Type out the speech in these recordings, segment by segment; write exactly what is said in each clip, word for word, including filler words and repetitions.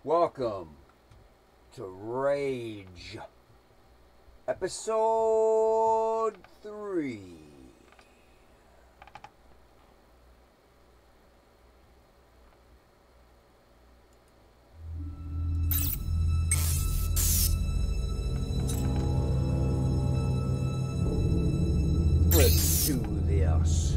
Welcome to Rage, episode three. Let's do this.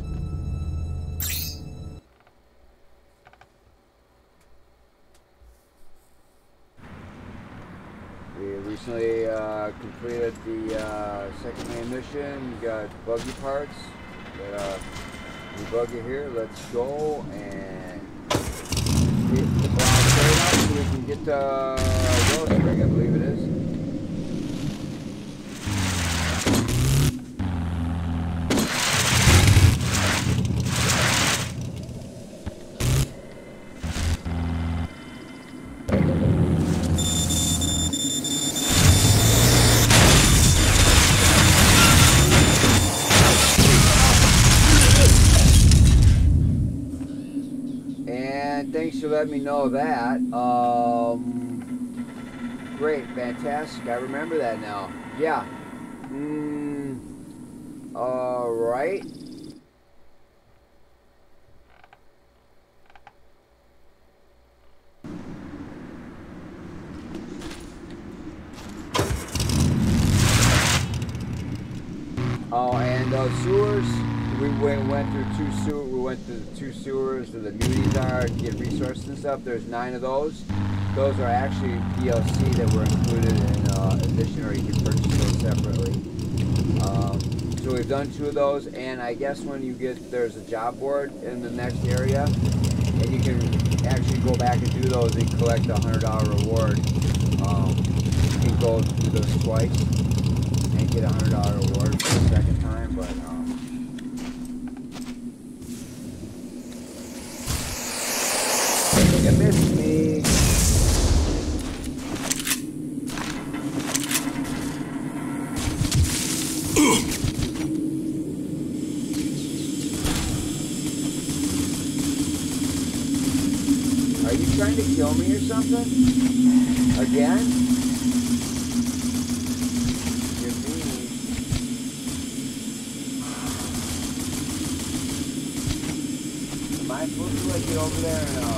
We recently uh, completed the uh, second main mission. We got buggy parts. Got a new buggy here. Let's go and get the block straight up so we can get the wheel spring, I believe it is. Thanks for letting me know that. Um, great, fantastic. I remember that now. Yeah. Mm, all right. Oh, and uh, sewers. We went, went through two sewer. We went through the two sewers where the muties are to get resources and stuff. There's nine of those. Those are actually D L C that were included in uh, addition, or you can purchase those separately. Um, so we've done two of those, and I guess when you get there's a job board in the next area, and you can actually go back and do those and collect a hundred dollar reward. Um, you can go do those twice and get a hundred dollar reward for the second time, but. Um, You missed me. Are you trying to kill me or something? Again? You're mean. Am I supposed to let you over there or no?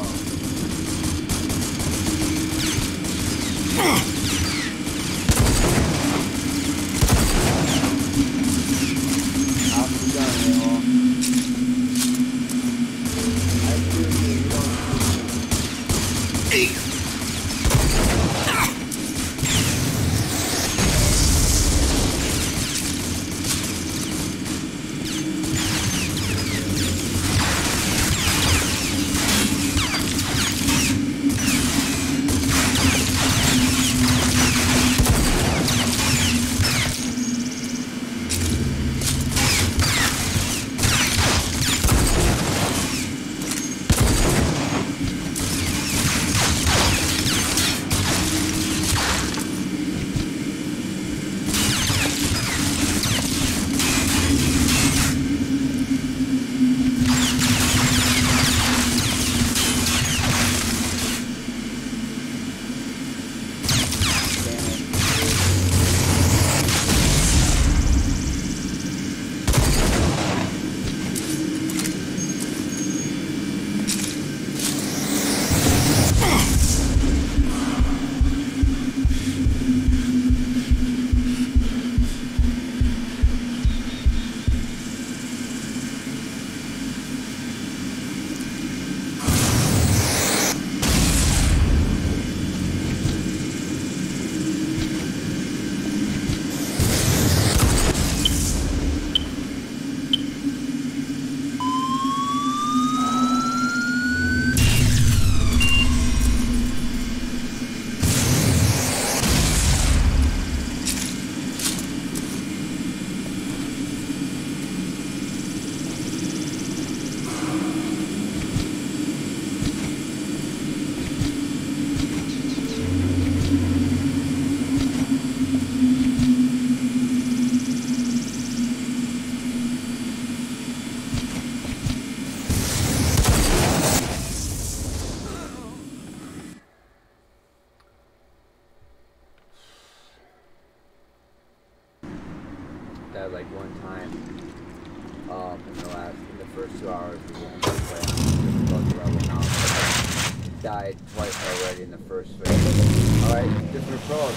died like one time um, in the last, in the first two hours of the game. Difficulty level now. Died twice already in the first phase. Alright, different approach.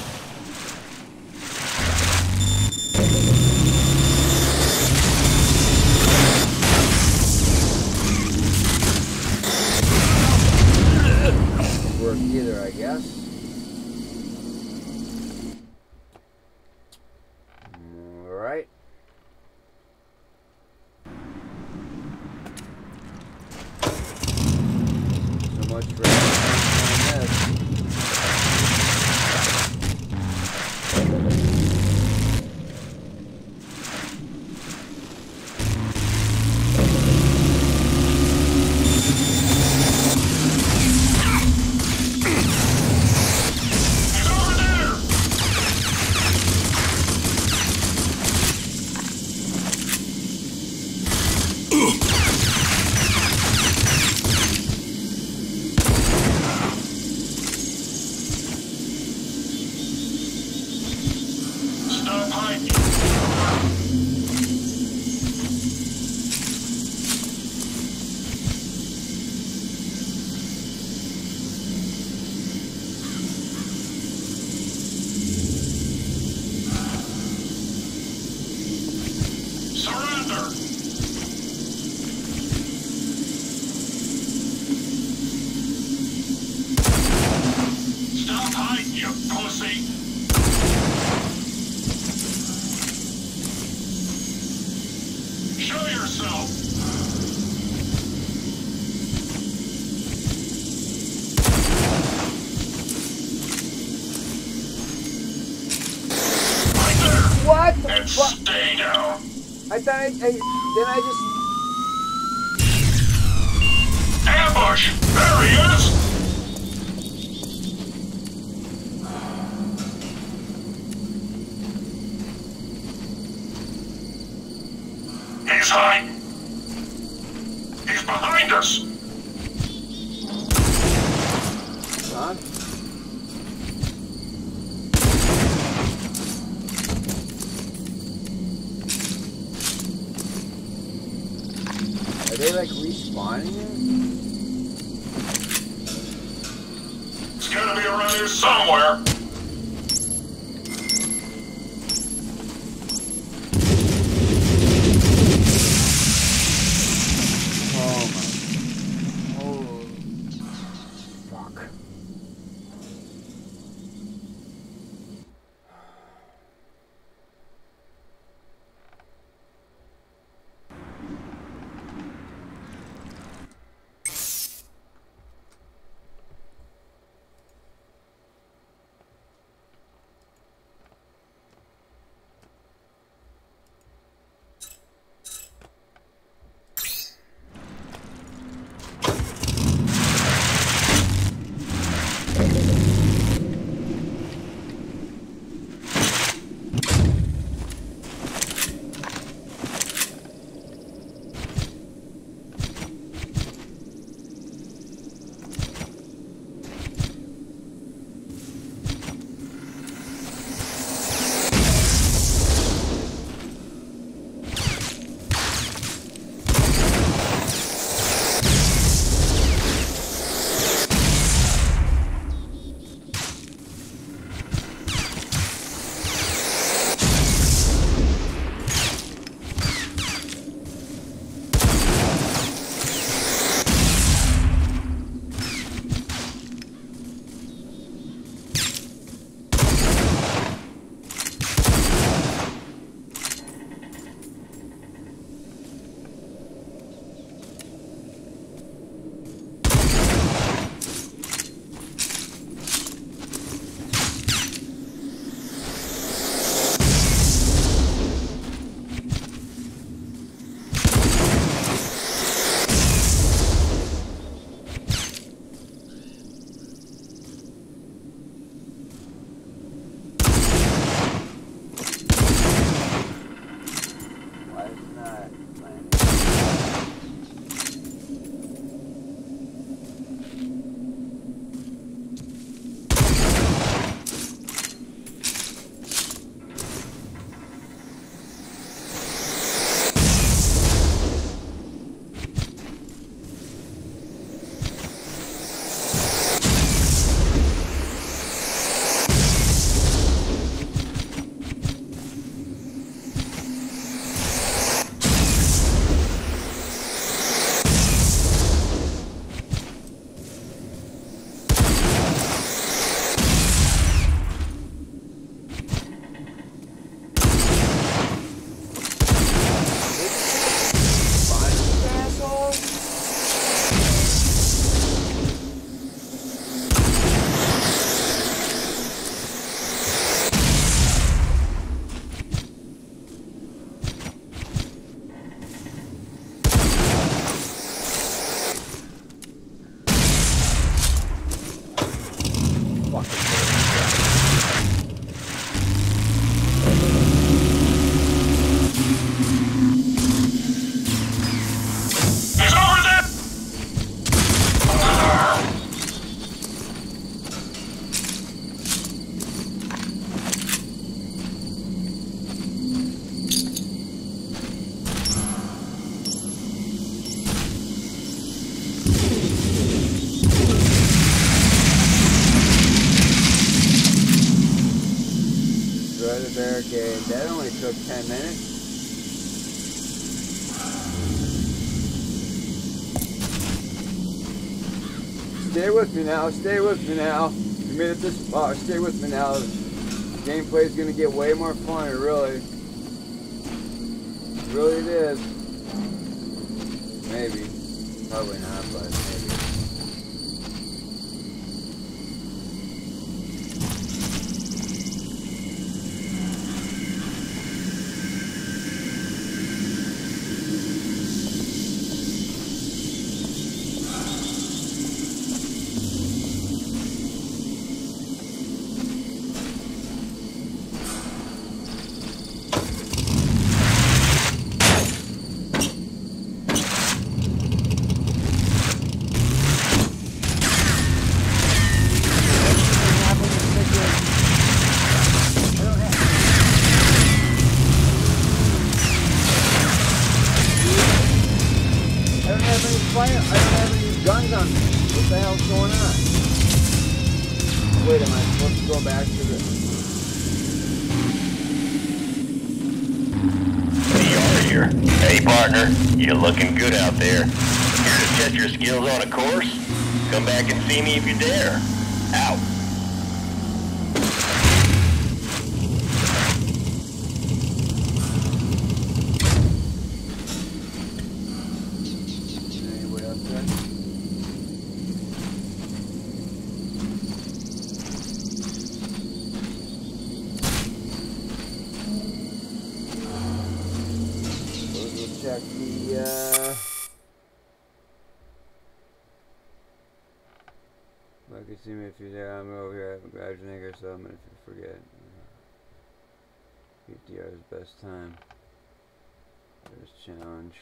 Work either, I guess. Alright. So much for this. What the and fuck? Stay down. I thought I, I then I just Ambush! There he is! He's hiding. He's behind us. huh? Are they like respawning here? It's gotta be around here somewhere. Oh my. Oh. Fuck. barricade. That only took ten minutes. Stay with me now. Stay with me now. You made it this far. Stay with me now. Gameplay is gonna get way more fun. Really, really it is. Maybe, probably not, but maybe. You're looking good out there. Here to test your skills on a course? Come back and see me if you dare. Out. Anybody else there? Check the, uh... I can see me if you're there. I'm over here. I'm graduating or something if you forget. P T R's best time. There's challenge.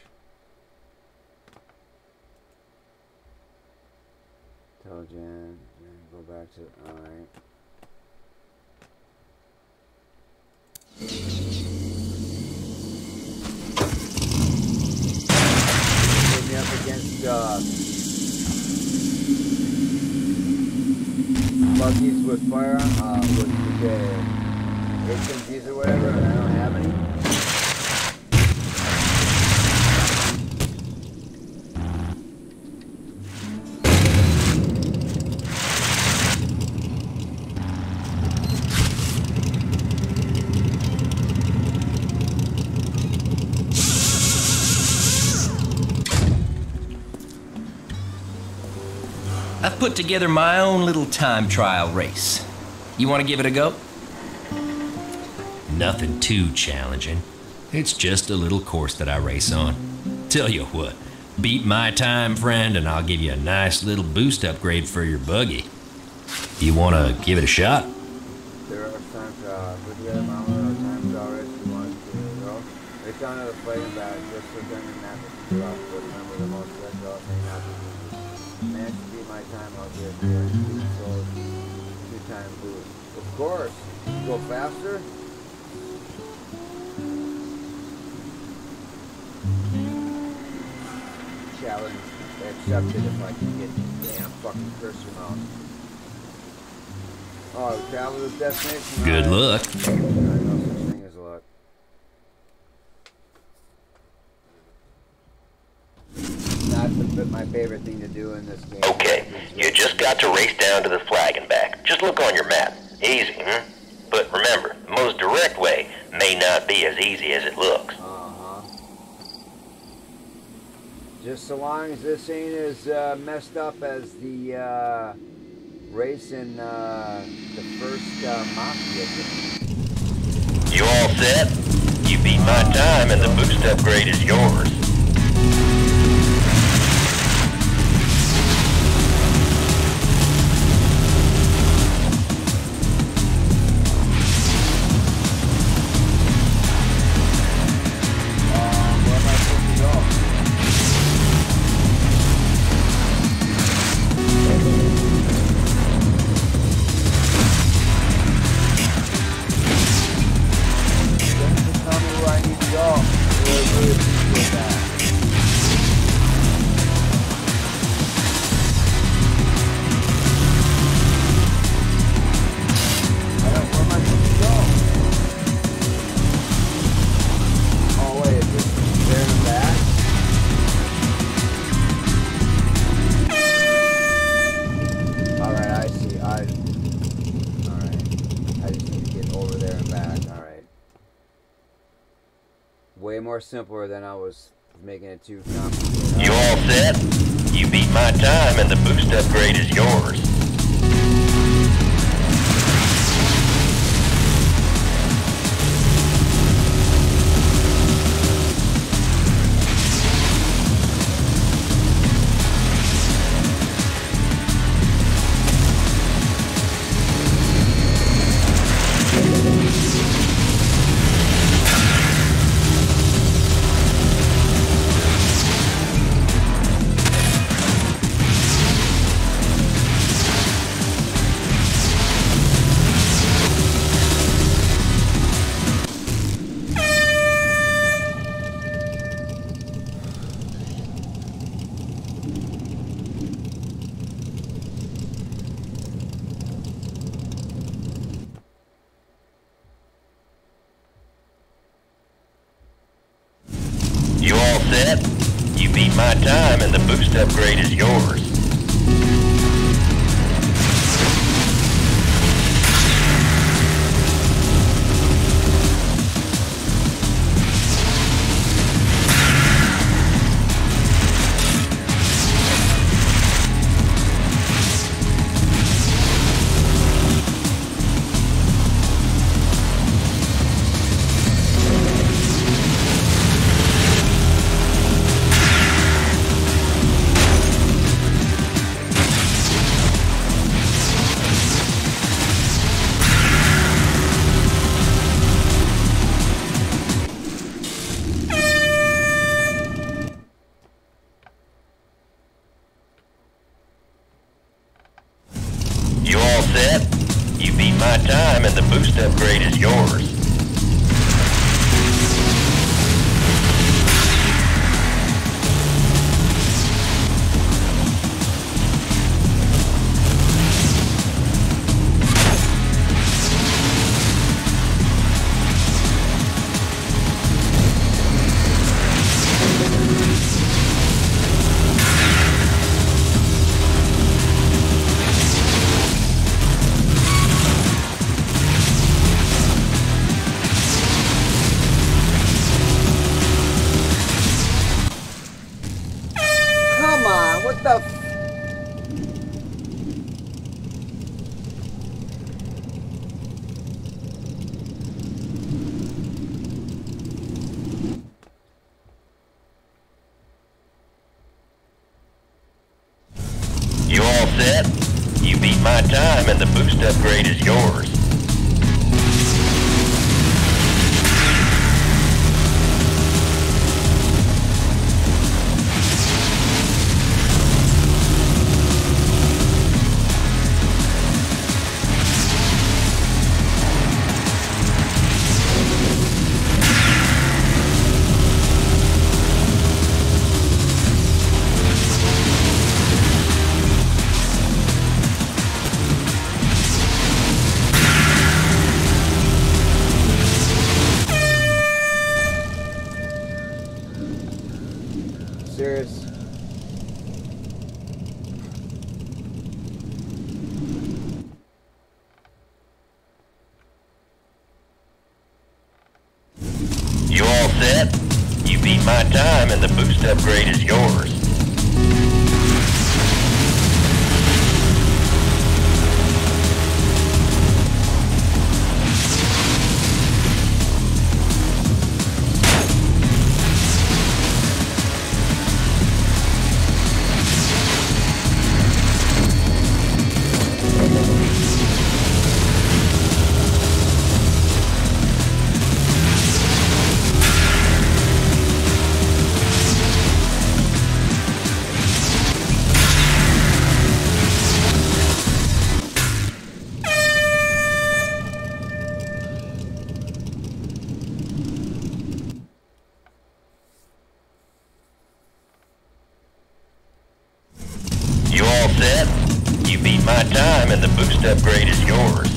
Tell Jan. Go back to... Alright. Up against uh, buggies with fire, uh, with the H M Gs or whatever, and I don't have any. I've put together my own little time trial race. You want to give it a go? Nothing too challenging. It's just a little course that I race on. Tell you what, beat my time, friend, and I'll give you a nice little boost upgrade for your buggy. You want to give it a shot? There are time trials. Put together my own little time trial race if you want to go. It's on the playing bag just so then the map is drop. But remember the most red off may not be man to beat my time out here. So two time boost. Of course. Go faster. Challenge accepted if I can get the damn fucking cursor mouse. Oh, travel to the destination. Good right. luck. No such thing as luck. Not the, my favorite thing to do in this game. Okay, you just got to race down to the flag and back. Just look on your map. Easy, hmm? But remember, the most direct way may not be as easy as it looks. Uh-huh. Just so long as this ain't as uh, messed up as the uh, race in uh, the first uh, Mafia game. You all set? You beat my time and the boost upgrade is yours. Tell me where I need to go. Really, really appreciate that. way more simpler than I was making it too complicated. You all set? You beat my time and the boost upgrade is yours. You all set? You beat my time and the boost upgrade is yours. You all set? You beat my time and the boost upgrade is yours. Come on, what the f- You all set? You beat my time and the boost upgrade is yours. serious? You all set? You beat my time and the boost upgrade is yours. You all set? You beat my time and the boost upgrade is yours.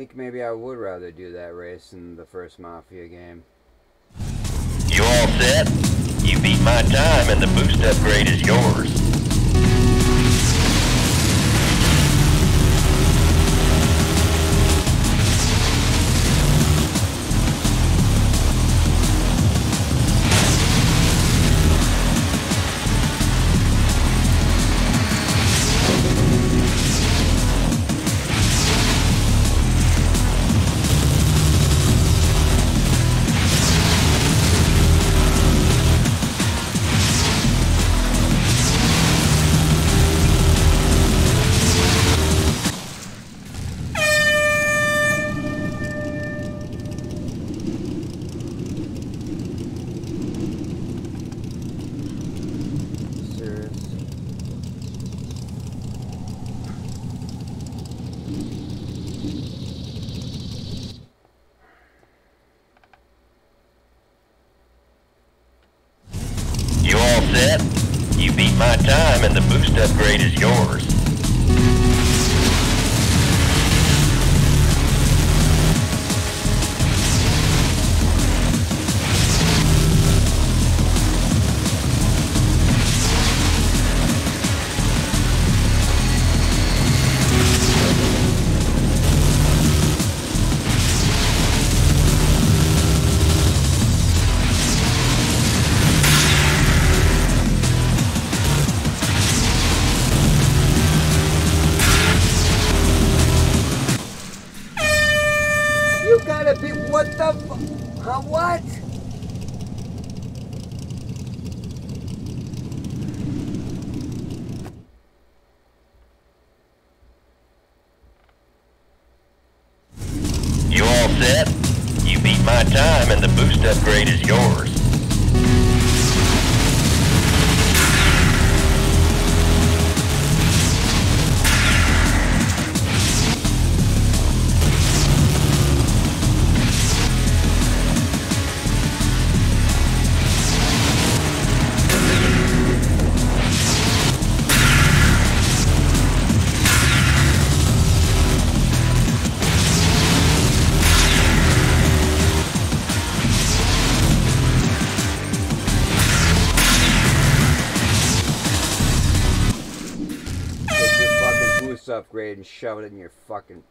think maybe I would rather do that race than the first Mafia game. You all set? You beat my time and the boost upgrade is yours. You beat my time and the boost upgrade is yours. What the fu- huh, what? You all set? You beat my time and the boost upgrade is yours. Upgrade and shove it in your fucking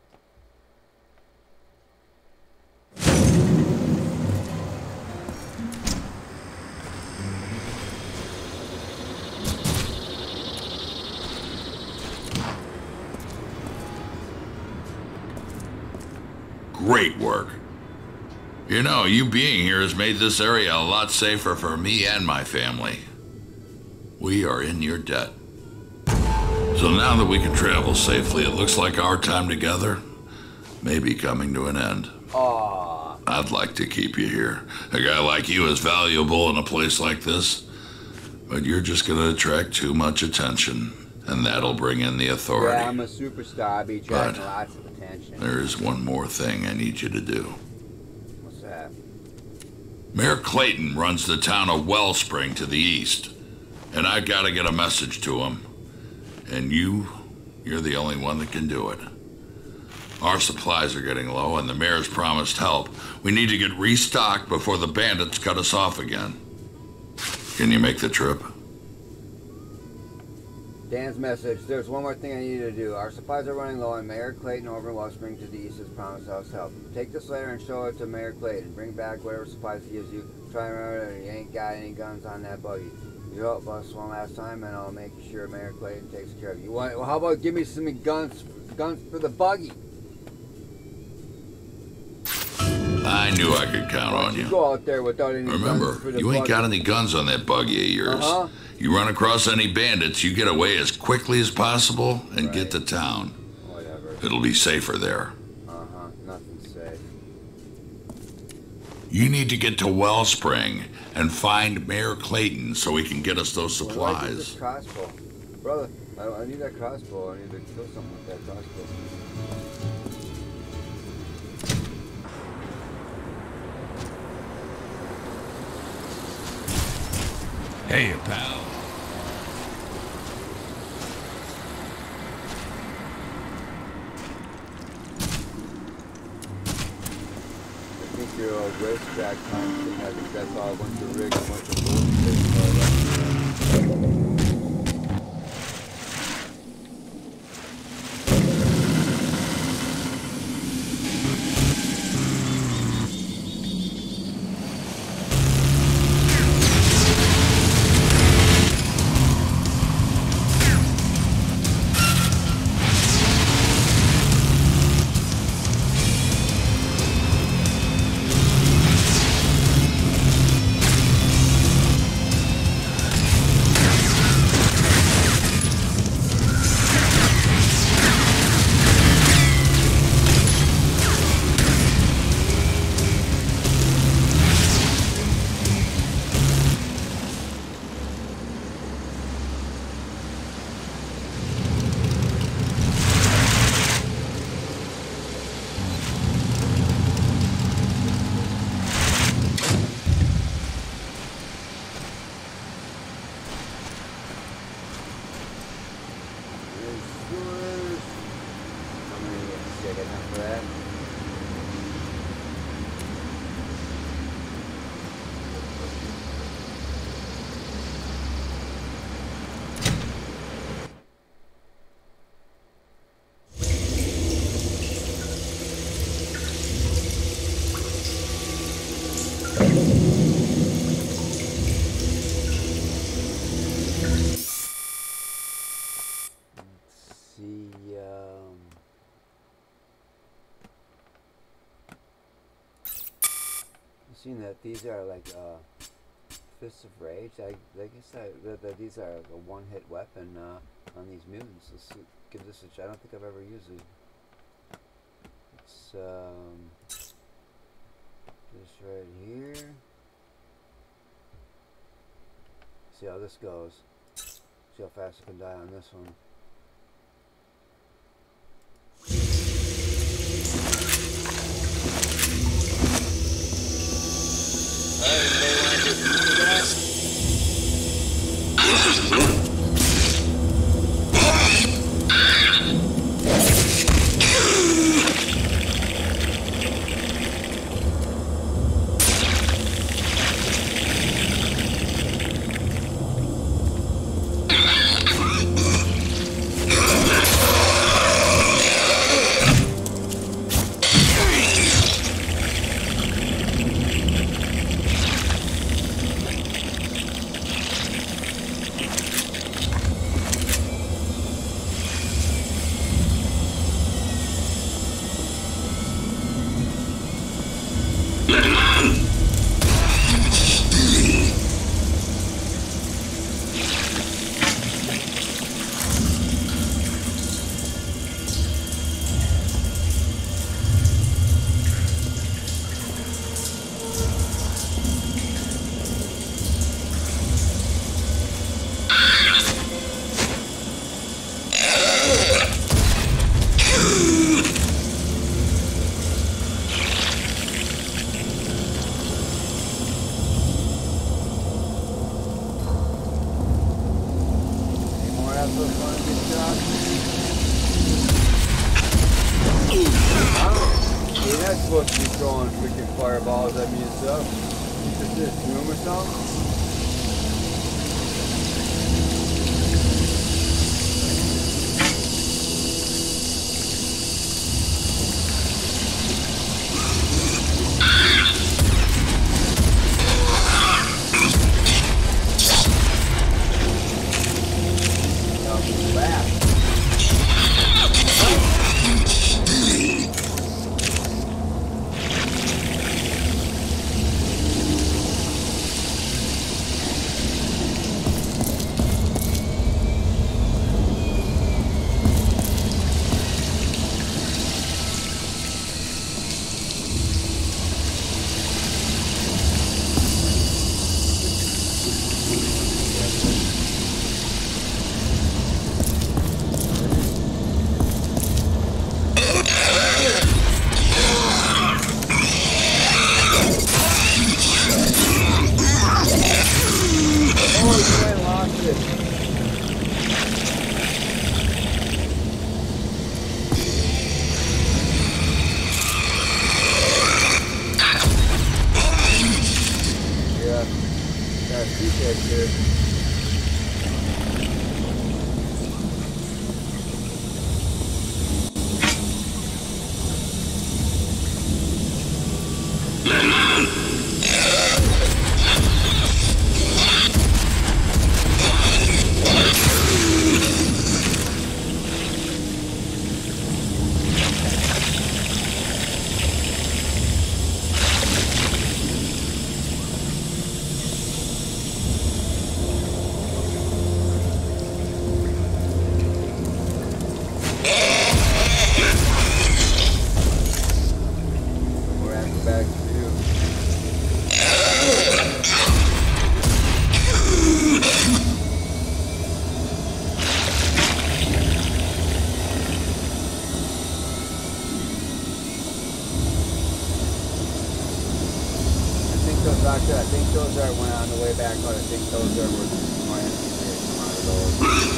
Great work. You know, you being here has made this area a lot safer for me and my family. We are in your debt. So now that we can travel safely, it looks like our time together may be coming to an end. Aww. I'd like to keep you here. A guy like you is valuable in a place like this, but you're just gonna attract too much attention, and that'll bring in the authority. Yeah, I'm a superstar. I'll be attracting lots of attention. There's one more thing I need you to do. What's that? Mayor Clayton runs the town of Wellspring to the east, and I gotta get a message to him. And you, you're the only one that can do it. Our supplies are getting low, and the mayor's promised help. We need to get restocked before the bandits cut us off again. Can you make the trip? Dan's message. There's one more thing I need to do. Our supplies are running low, and Mayor Clayton over in Wellspring to the east has promised us help. Take this letter and show it to Mayor Clayton. Bring back whatever supplies he gives you. Try and remember that you ain't got any guns on that buggy. You help us one last time, and I'll make sure Mayor Clayton takes care of you. Want, well, how about give me some guns, guns for the buggy? I knew I could count on you. You go out there without any Remember, guns for the you ain't buggy. got any guns on that buggy of yours. Uh-huh. You run across any bandits, you get away as quickly as possible and Right. get to town. Whatever. It'll be safer there. Uh-huh. Nothing's safe. You need to get to Wellspring and find Mayor Clayton so he can get us those What do I do with this supplies. crossbow? Brother, I, I need that crossbow. I need to kill something with that crossbow. Hey, pal. industrial racetrack kind of thing. I think that's all a bunch of rigs, a bunch of bullshit. So that's, seen that these are like uh, fists of rage. I, I guess I, that, that these are like a one-hit weapon uh, on these mutants. Let's see, give this a try. I don't think I've ever used it. It's um, this right here. See how this goes. See how fast I can die on this one. dogs here. I think those are, when on the way back out, I think those are where my enemies come out of those.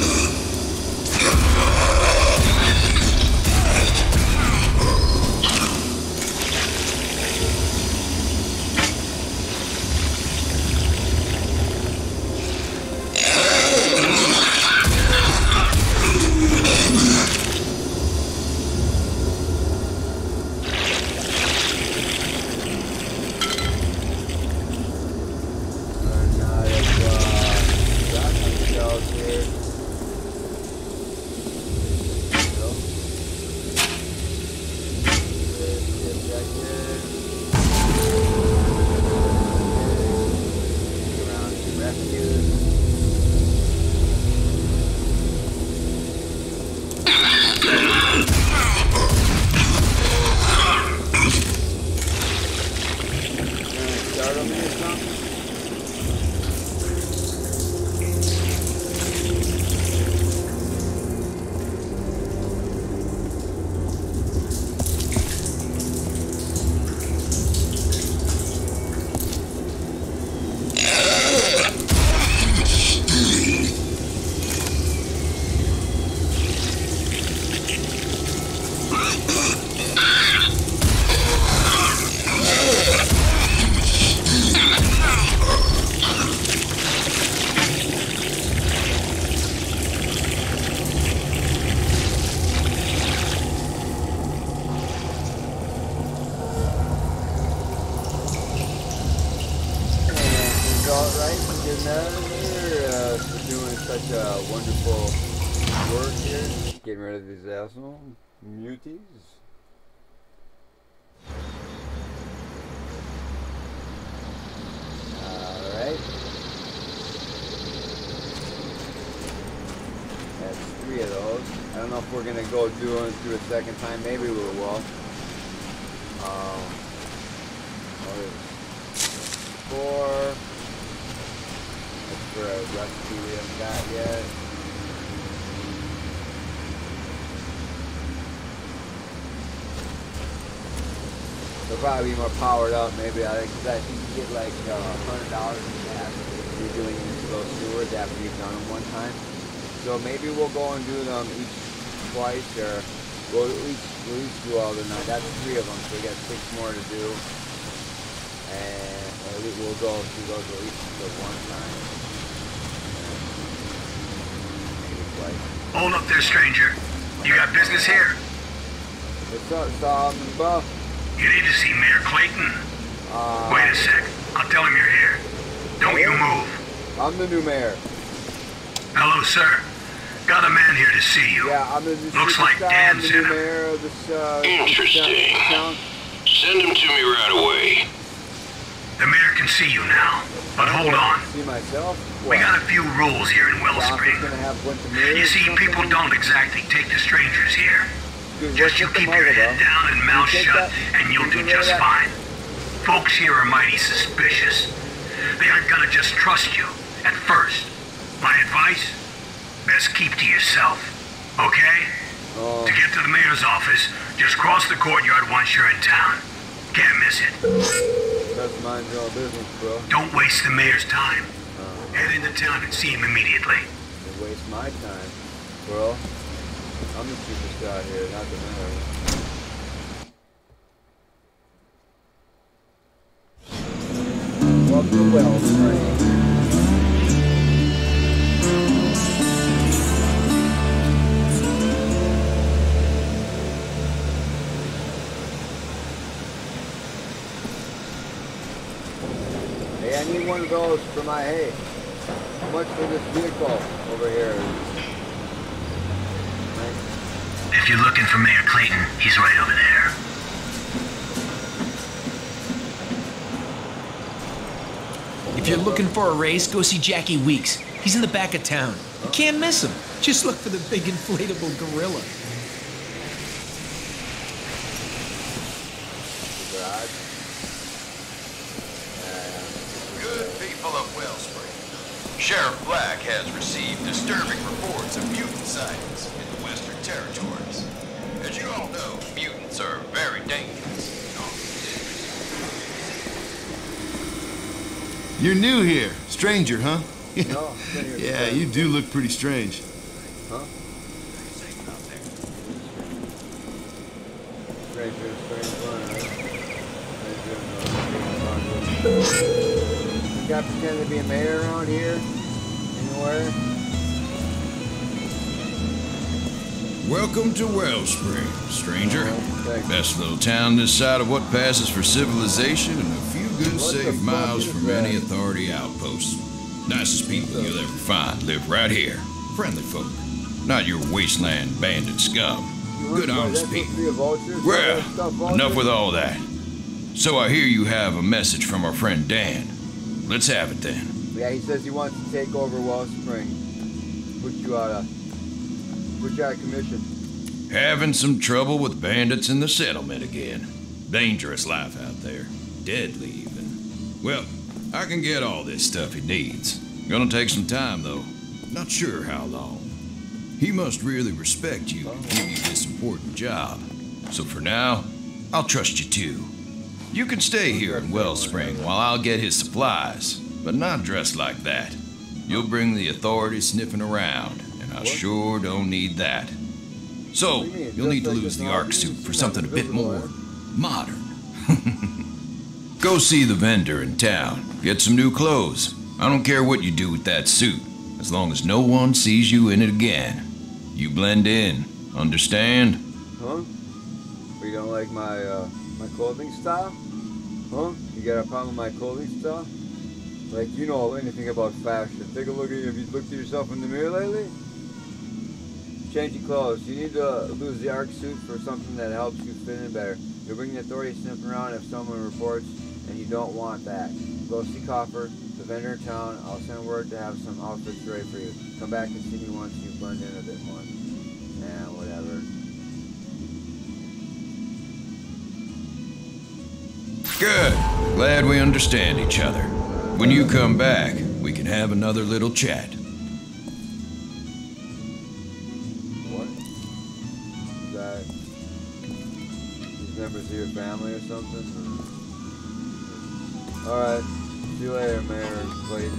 Getting rid of these asshole muties. Alright. That's three of those. I don't know if we're gonna go do it through a second time. Maybe we will. Um, oh, four. That's for a recipe we haven't got yet. They'll probably be more powered up, maybe. I think, I think you get like a uh, hundred dollars in cash if you're doing into those sewers after you've done them one time. So maybe we'll go and do them each twice, or we'll at least, we'll at least do all the nine. That's three of them, so we got six more to do. And at least we'll go through those at least the one time. Maybe twice. Hold up there, stranger. You got business here? What's up, Solomon Buff? You need to see Mayor Clayton. Uh, Wait a sec. I'll tell him you're here. Don't you move. I'm the new mayor. Hello, sir. Got a man here to see you. Yeah, I'm the new Looks like I'm Dan's the new in him. mayor of this, uh, Interesting. town. Send him to me right away. The mayor can see you now. But hold on. See myself? We got a few rules here in Wellspring. Gonna have a bunch of mirrors You see, or people something? don't exactly take to strangers here. Dude, Just you what's the keep your muzzle, head though? down and mouth You take shut, that- and you'll you do get rid of just that? fine. Folks here are mighty suspicious. They aren't gonna just trust you, at first. My advice? Best keep to yourself, okay? Oh. To get to the mayor's office, just cross the courtyard once you're in town. Can't miss it. That's mind your own business, bro. Don't waste the mayor's time. Uh, Head into town and see him immediately. you waste my time, bro. I'm the superstar here, not the mayor. Welcome to Wellspring. Hey, I need one of those for my hay. How much for this vehicle over here? If you're looking for Mayor Clayton, he's right over there. If you're looking for a race, go see Jackie Weeks. He's in the back of town. You can't miss him. Just look for the big inflatable gorilla. Good people of Wellspring. Sheriff Black has received disturbing reports of mutant sightings in the Western Territories. As you all know, mutants are very dangerous. You're new here. Stranger, huh? No, been here Yeah, before. you do look pretty strange. Huh? Stranger, strange one, right? Stranger, you got pretend to be a mayor around here? Anywhere? Welcome to Wellspring, stranger. Thanks. Best little town this side of what passes for civilization and a few good What the safe fuck miles is from that? any authority outposts. Nicest people you'll ever find live right here. Friendly folk. Not your wasteland bandit scum. Good honest people. Well, enough with all that. So I hear you have a message from our friend Dan. Let's have it then. Yeah, he says he wants to take over Wellspring. Put you out of, put you out of commission. Having some trouble with bandits in the settlement again. Dangerous life out there. Deadly even. Well, I can get all this stuff he needs. Gonna take some time though. Not sure how long. He must really respect you and give you this important job. So for now, I'll trust you too. You can stay here in Wellspring while I'll get his supplies, but not dressed like that. You'll bring the authorities sniffing around, and I sure don't need that. So, you'll need to lose the Ark suit for something a bit more modern. Go see the vendor in town. Get some new clothes. I don't care what you do with that suit, as long as no one sees you in it again. You blend in, understand? Huh? You don't like my, uh, my clothing style? Huh? You got a problem with my clothing style? Like, you know anything about fashion. Take a look at you. Have you looked at yourself in the mirror lately? Change your clothes. You need to lose the Ark suit for something that helps you fit in better. You'll bring the authorities sniffing around if someone reports, and you don't want that. Go see Coffer, the vendor in town. I'll send word to have some outfits ready for you. Come back and see me once you blend in a bit more. Yeah, whatever. Good. Glad we understand each other. When you come back, we can have another little chat. What? Is that these members of your family or something? Or... Alright. See you later, Mayor Clayton.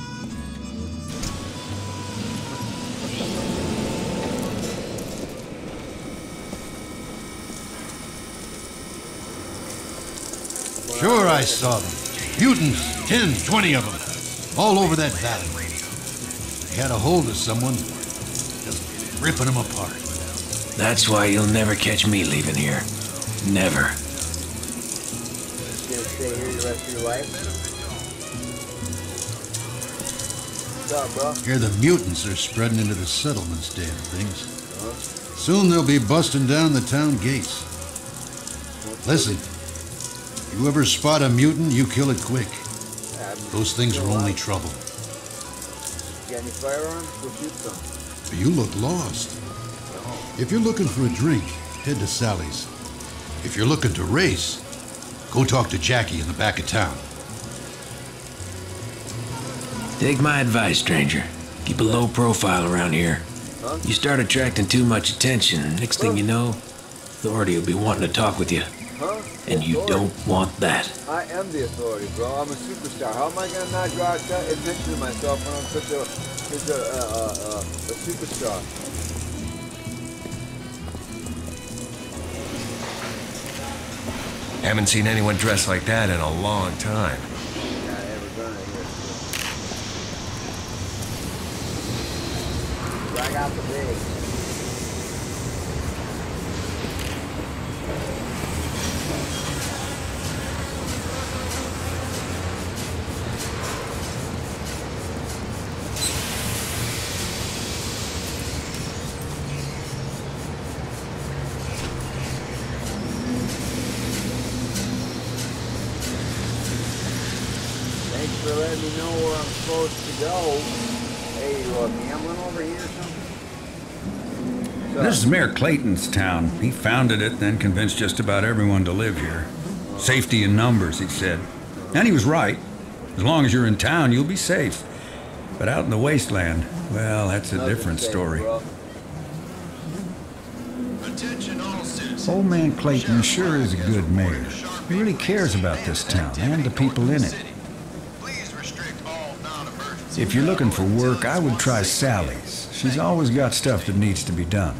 Sure, I saw them. Mutants, ten, twenty of them, all over that valley. They had a hold of someone, just ripping them apart. That's why you'll never catch me leaving here. Never. Just gonna stay here the rest of your life? What's up, bro? Here the mutants are spreading into the settlements, damn things. Huh? Soon they'll be busting down the town gates. Listen, you ever spot a mutant, you kill it quick. Those things are only trouble. Got any firearms? Go shoot some. You look lost. If you're looking for a drink, head to Sally's. If you're looking to race, go talk to Jackie in the back of town. Take my advice, stranger. Keep a low profile around here. Huh? You start attracting too much attention, next thing you know, authority will be wanting to talk with you. Huh? And you Authority? don't want that. I am the authority, bro. I'm a superstar. How am I gonna not draw attention to myself when I'm such a, such a, uh, uh, uh, a superstar? Haven't seen anyone dressed like that in a long time. Yeah, I never done it here. Drag out the big. for letting me know where I'm supposed to go. Hey, you uh, gambling over here or something? So, this is Mayor Clayton's town. He founded it, then convinced just about everyone to live here. Safety in numbers, he said. And he was right. As long as you're in town, you'll be safe. But out in the wasteland, well, that's a different story. Old man Clayton sure is a good mayor. He really cares about this town and the people in it. If you're looking for work, I would try Sally's. She's always got stuff that needs to be done.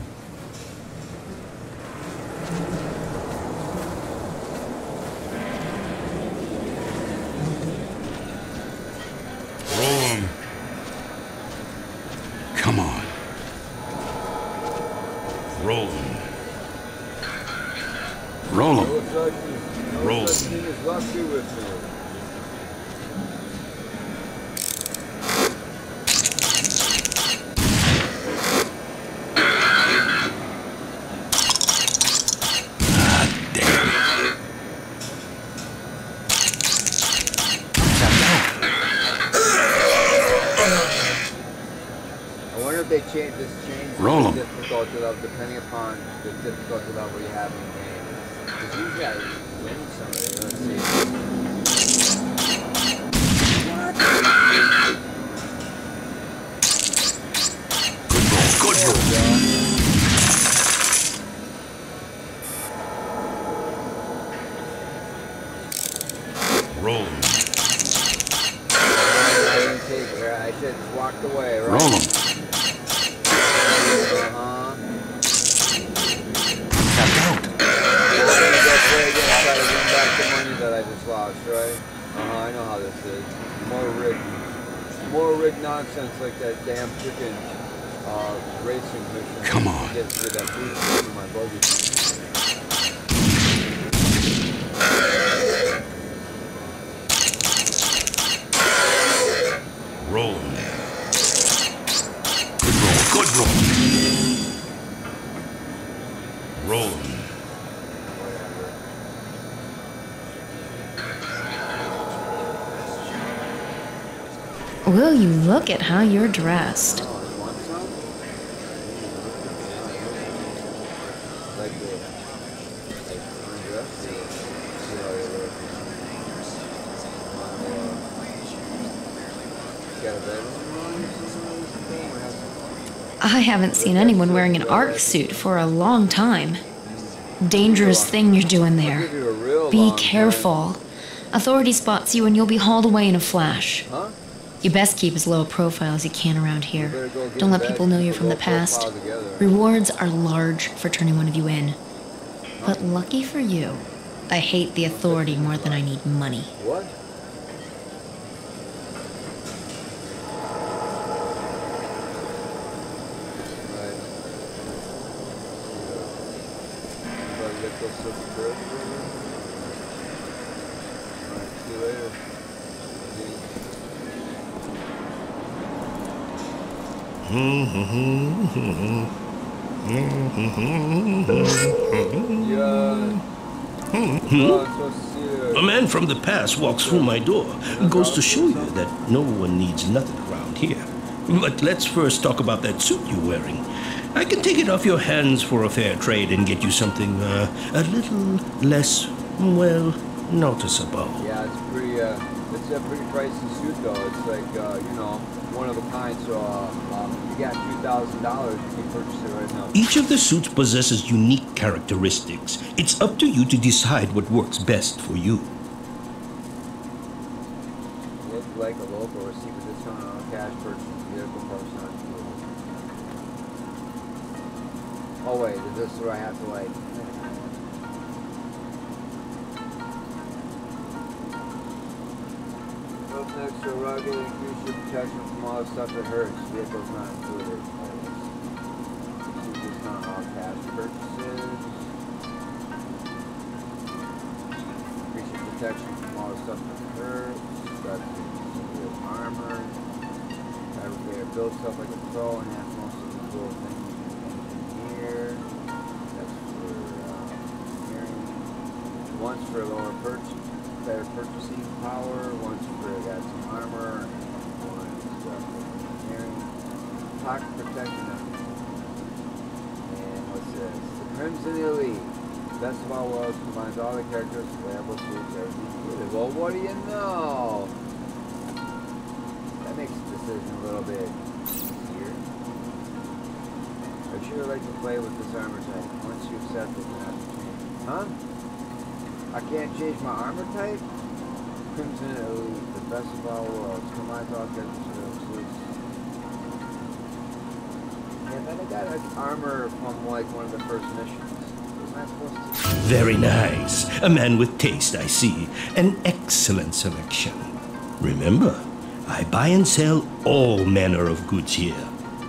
Roll 'em. Come on. Roll 'em. Roll 'em. Roll 'em. They change this change Roll 'em. the difficulty level depending upon the difficulty level you have in the game. Because these guys win some of it. Let's see. What? Good roll, good roll. Roll 'em. I didn't take it. I should have walked away, right? Roll 'em. Uh-huh. Tap out. I'm gonna go play again and try to win back the money that I just lost, right? Uh-huh, I know how this is. More rigged. More rigged nonsense like that damn freaking uh, racing mission. Come on. Get rid of that boost in my buggy. Roll 'em. Good roll, good roll. Roll 'em. Will you look at how you're dressed? I haven't seen anyone wearing an ARC suit for a long time. Dangerous thing you're doing there. Be careful. Authority spots you and you'll be hauled away in a flash. You best keep as low a profile as you can around here. Don't let people know you're from the past. Rewards are large for turning one of you in. But lucky for you, I hate the authority more than I need money. What? A man from the past walks through my door. Goes to show you that no one needs nothing around here. But let's first talk about that suit you're wearing. I can take it off your hands for a fair trade and get you something uh, a little less, well, noticeable. Yeah, it's pretty, uh, it's a pretty pricey suit though. It's like, uh, you know, one of a kind, so uh, um, you got two thousand dollars, you can purchase it right now. Each of the suits possesses unique characteristics. It's up to you to decide what works best for you. Look like a local receipt for discount on cash purchase vehicle parts not included. Oh wait, is this where I have to like... Up next to rugged, increase your protection from all the stuff that hurts. Vehicles not included. Receipt discount on all cash purchases. Increase your protection from all the stuff that hurts. That's the armor. Fabricator builds stuff like a pro and has most of the cool things in here. That's for uh, hearing. Once for a lower purchase. better purchasing power. One's for got some armor. One's uh, engineering. Pocket protection. And what's this? The Crimson Elite. Best of all worlds combines all the characters, playable suits, everything included. Well, what do you know? That makes the decision a little bit easier. I'd sure like to play with this armor type. Once you accept it, you have to change. Huh? I can't change my armor type? Crimson Elite, the best of all worlds. Combines all characters, playable suits. And then I got an armor from like one of the first missions. Very nice. A man with taste, I see. An excellent selection. Remember, I buy and sell all manner of goods here.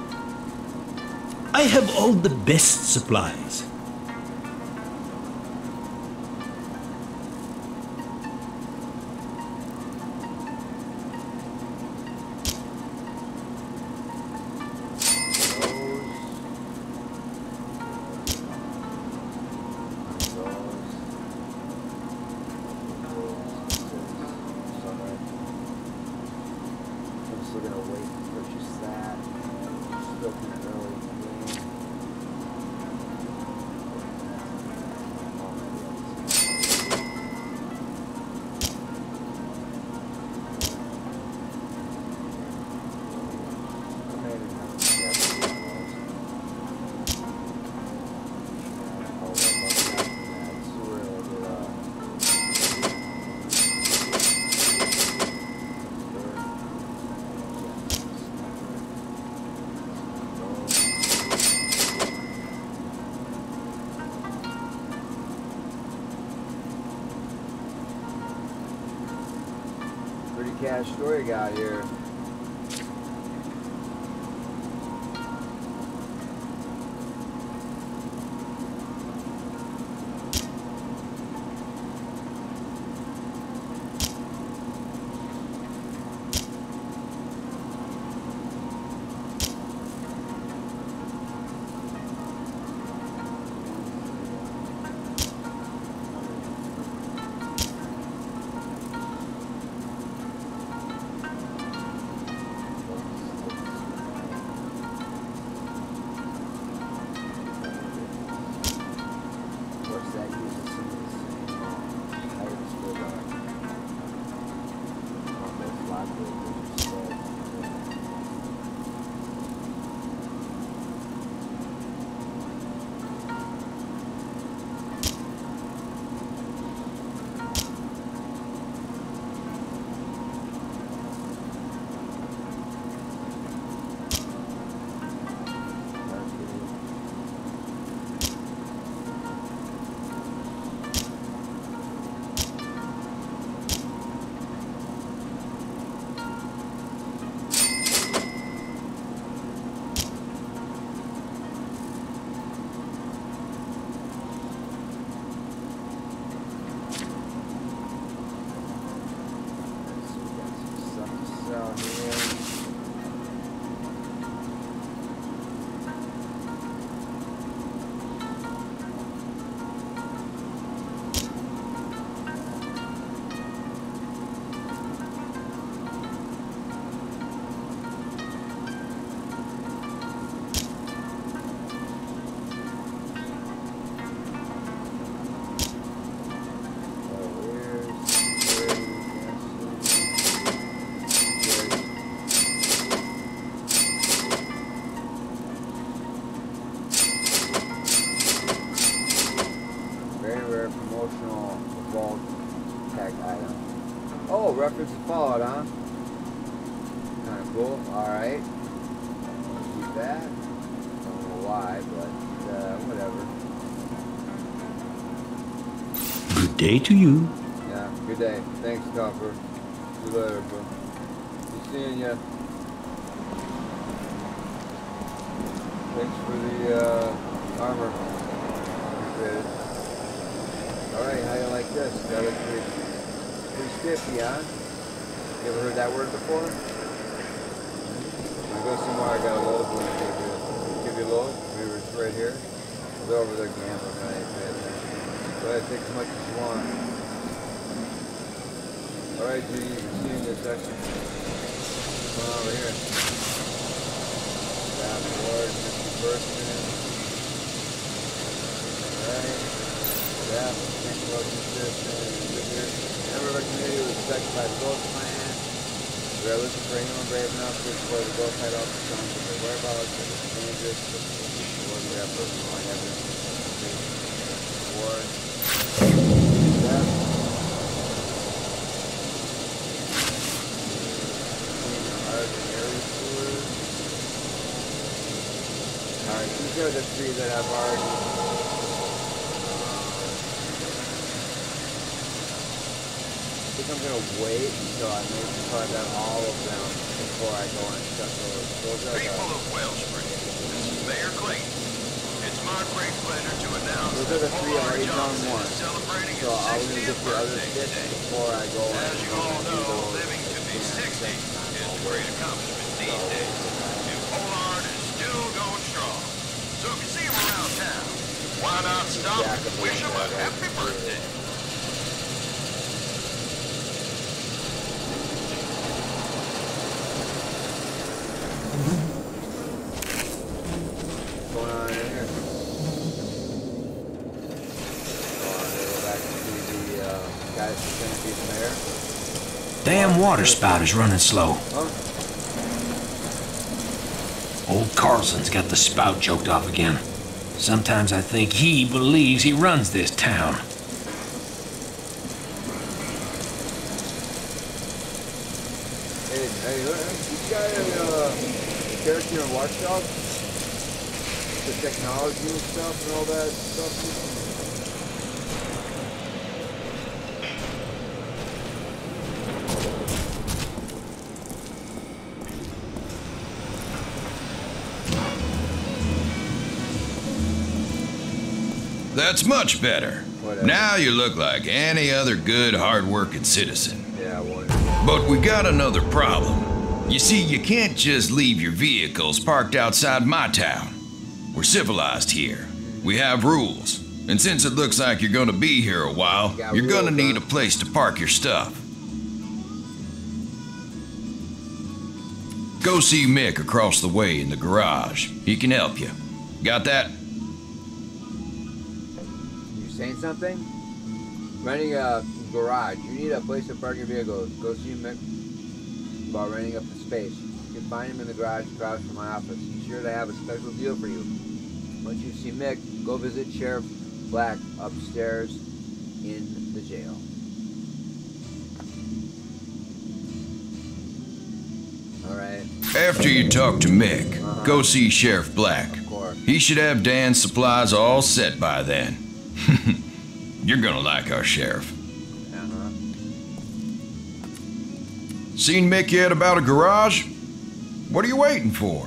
I have all the best supplies. Cash story got here. Reference to Fallout, huh? Kind of cool. Alright. Keep that. Don't know why, but uh, whatever. Good day to you. Yeah, good day. Thanks, Copper. See you later, bro. Be seeing ya. Thanks for the uh, armor. Appreciate it. Alright, how you like this? That looks pretty, pretty stiffy, huh? You ever heard that word before? When I go somewhere, I got a load of them. Give you, give you a load. We were just right here. They're over there gambling. Right? Go ahead, take as much as you want. Alright, dude, you can see in this section. Come on over here. Grab the board, Mister Berkman. Alright. Yeah, technology system. Member of our committee was affected by the ghost plan. We are looking for anyone brave enough to explore the ghost hideout for some of their whereabouts. It is dangerous, but we have personal evidence. Ward. Yeah. Alright, these are the three that I've already. I think I'm gonna wait until I make sure that all of them before I go and check those. Those are People the, of Wellspring, this is Mayor Clayton. It's my great pleasure to announce those are the that three I Paul already done Johnson one. is celebrating So his I'll need to sixtieth get the other birthday six today. before I go and As you all do know, those. living to be sixty is a great accomplishment these days. And Pollard is still going strong. So if you see him around town, why not stop and wish him a happy birthday? What's going on in here? Oh, I'm gonna go back and see the uh, guys who's gonna be the mayor. Damn water spout is running slow. Huh? Old Carlson's got the spout choked off again. Sometimes I think he believes he runs this town. Hey, hey, look, this guy, uh, the character in Watch Dogs, the technology and stuff and all that stuff. That's much better. Whatever. Now you look like any other good, hard-working citizen. Yeah, what? But we got another problem. You see, you can't just leave your vehicles parked outside my town. We're civilized here. We have rules. And since it looks like you're gonna be here a while, you're gonna need a place to park your stuff. Go see Mick across the way in the garage. He can help you. Got that? You saying something? Renting a garage. You need a place to park your vehicles. Go see Mick about renting up the space. You can find him in the garage across from my office. He's sure to have a special deal for you. Once you see Mick, go visit Sheriff Black upstairs in the jail. Alright. After you talk to Mick, uh-huh. go see Sheriff Black. Of course. He should have Dan's supplies all set by then. You're gonna like our sheriff. Uh-huh. Seen Mick yet about a garage? What are you waiting for?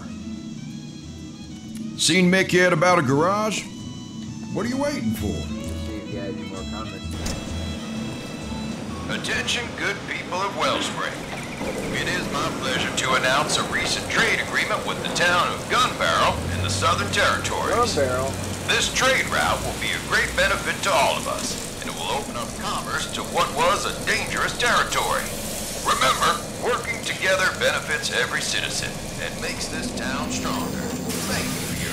Seen Mick yet about a garage? What are you waiting for? See if you had any more comments. Attention, good people of Wellspring. It is my pleasure to announce a recent trade agreement with the town of Gun Barrel in the Southern Territories. Gun Barrel? This trade route will be a great benefit to all of us, and it will open up commerce to what was a dangerous territory. Remember, working together benefits every citizen and makes this town stronger. Thank you for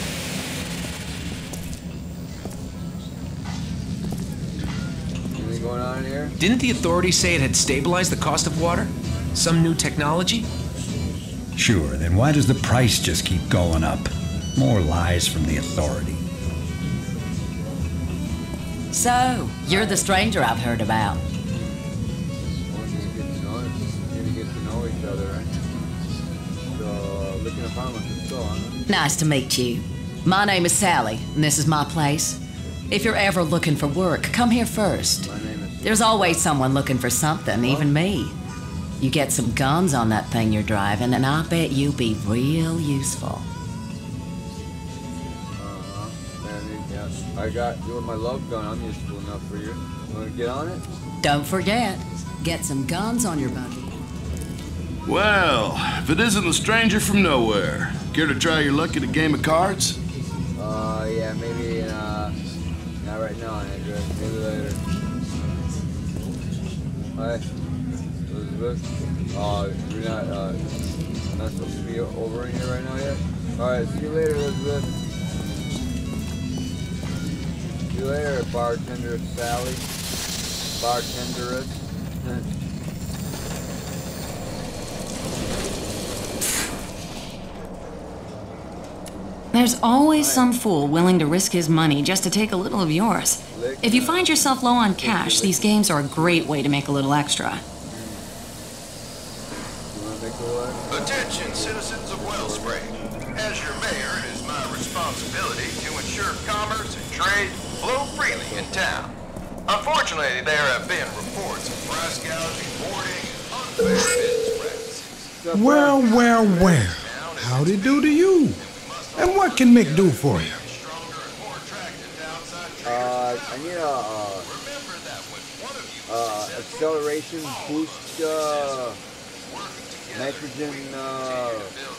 your... Anything going on in here? Didn't the authorities say it had stabilized the cost of water? Some new technology? Sure, then why does the price just keep going up? More lies from the authority. So, you're the stranger I've heard about. We're gonna get to know, gonna get to know each other, right? So, looking upon us is so, huh? Nice to meet you. My name is Sally, and this is my place. If you're ever looking for work, come here first. My name is... There's always someone looking for something, even me. You get some guns on that thing you're driving, and I bet you'll be real useful. Uh-huh. I mean, yeah. I got you with my love gun. I'm useful enough for you. You want to get on it? Don't forget, get some guns on your buggy. Well, if it isn't the stranger from nowhere, care to try your luck at a game of cards? Uh, yeah, maybe, uh, not right now, Andrew. Maybe later. Alright. Elizabeth. Uh, you're not, uh, not supposed to be over in here right now yet? Alright, see you later, Elizabeth. See you later, bartender Sally. Bartenderess. There's always some fool willing to risk his money just to take a little of yours. If you find yourself low on cash, these games are a great way to make a little extra. Attention, citizens of Wellspring. As your mayor, it is my responsibility to ensure commerce and trade flow freely in town. Unfortunately, there have been reports of price gouging, hoarding, and unfair business practices. Well, well, well. How'd it do to you? And what can Mick do for you? Uh, I need a, uh, uh, acceleration boost, uh, nitrogen, uh,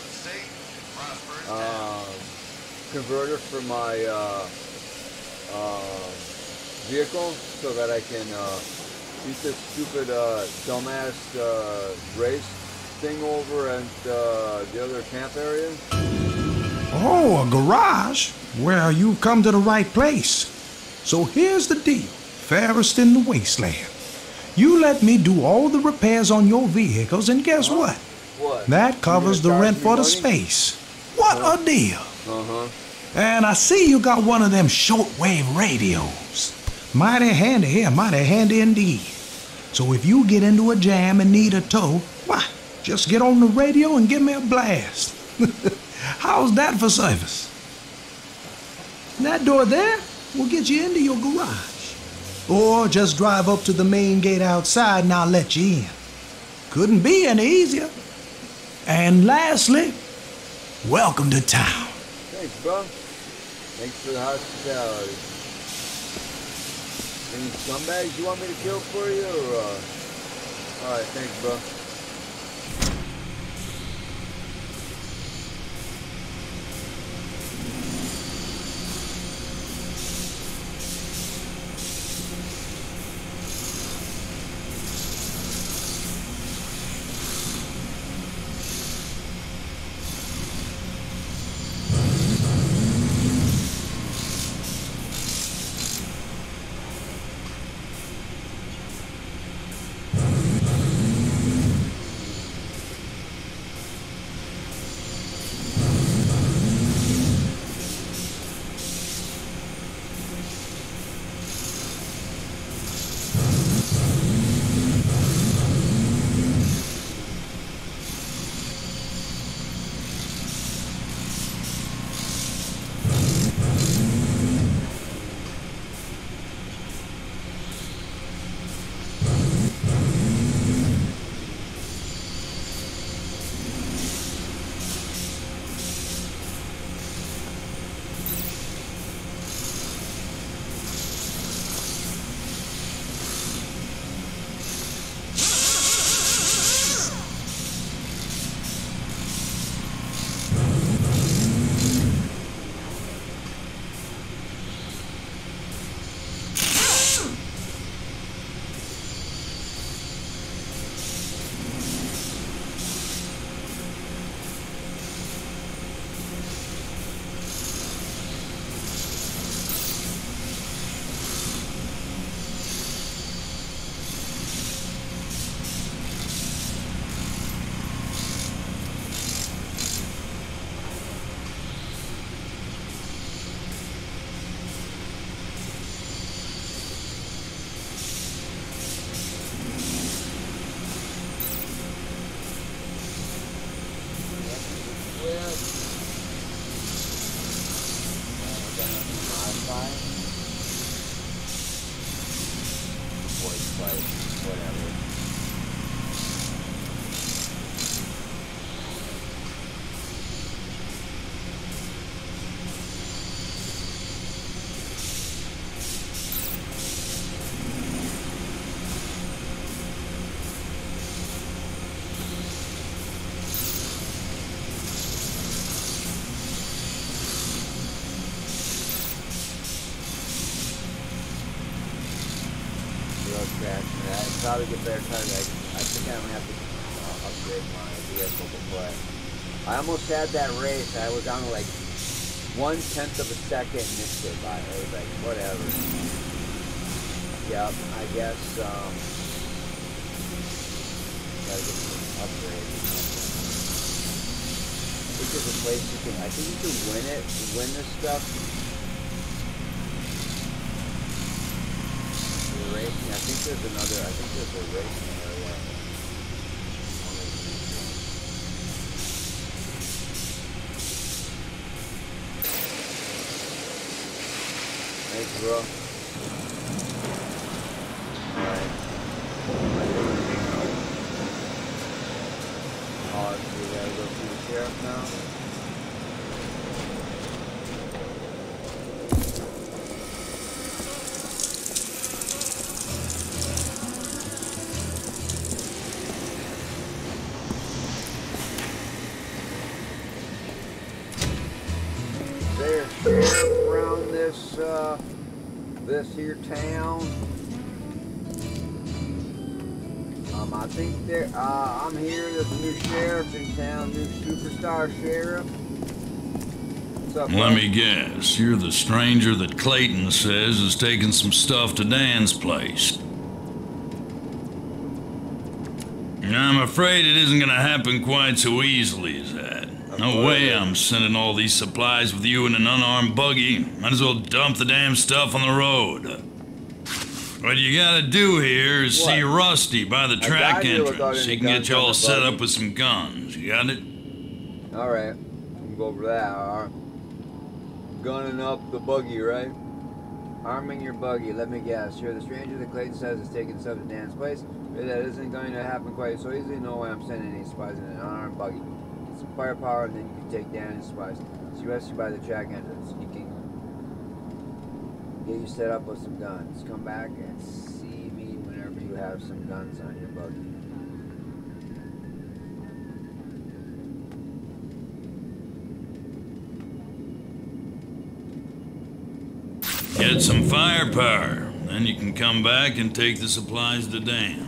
uh, converter for my, uh, uh, vehicle so that I can, uh, beat this stupid, uh, dumbass, uh, race thing over at, uh, the other camp area. Oh, a garage? Well, you've come to the right place. So here's the deal, fairest in the wasteland. You let me do all the repairs on your vehicles, and guess what? What? That covers the rent for the money? space. What uh, a deal. Uh-huh. And I see you got one of them shortwave radios. Mighty handy here, mighty handy indeed. So if you get into a jam and need a tow, why, just get on the radio and give me a blast. How's that for service? That door there will get you into your garage. Or just drive up to the main gate outside and I'll let you in. Couldn't be any easier. And lastly, welcome to town. Thanks, bro. Thanks for the hospitality. Any scumbags you want me to kill for you, or, uh... Alright, thanks, bro. Probably get better time. I think I'm gonna have to uh, upgrade my vehicle before I... I almost had that race. I was down to like one tenth of a second and missed it. I was like, whatever. Yep, I guess, um... gotta get some upgrades or something. I think there's a place you can... I think you can win it, win this stuff. Racing. I think there's another. I think there's a racing area. Thanks, bro. Alright. Oh, so we gotta go see the sheriff now. Sheriff around this uh, this here town. Um, I think there. Uh, I'm here. There's a new sheriff in town. New superstar sheriff. What's up, Let bro? me guess. You're the stranger that Clayton says is taking some stuff to Dan's place. I'm afraid it isn't gonna happen quite so easily as that. No way I'm sending all these supplies with you in an unarmed buggy. Might as well dump the damn stuff on the road. What you gotta do here is What? see Rusty by the I track got you without entrance. any He can get guns you on all the set buggy. up with some guns. You got it? Alright. We can go over that. All right. Gunning up the buggy, right? Arming your buggy. Let me guess. You're the stranger that Clayton says is taking stuff to Dan's place. But that isn't going to happen quite so easily. No way I'm sending any spies in an unarmed buggy. Get some firepower and then you can take Dan and his spies. So you rescue by the track entrance. You can get you set up with some guns. Come back and see me whenever you have some guns on your buggy. Get some firepower. Then you can come back and take the supplies to Dan.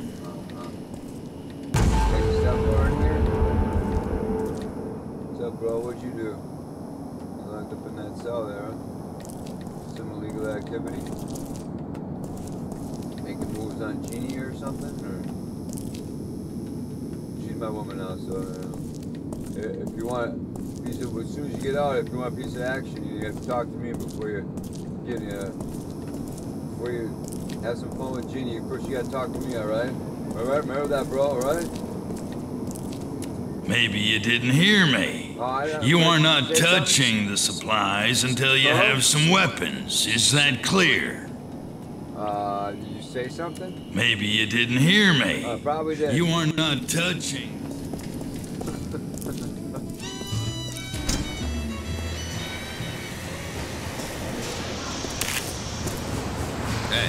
What's up, bro? What'd you do? You locked up in that cell there, huh? Some illegal activity? Making moves on Jeannie or something? Or... She's my woman now, so... Uh, if you want a piece of... As soon as you get out, if you want a piece of action, you have to talk to me before you get... Uh, before you have some fun with Jeannie. First, you gotta talk to me, alright? Alright, remember that, bro, alright? Maybe you didn't hear me. Oh, You are not touching the supplies until you have some weapons. Is that clear? Uh, did you say something? Maybe you didn't hear me. Uh, probably did. You are not touching. Hey.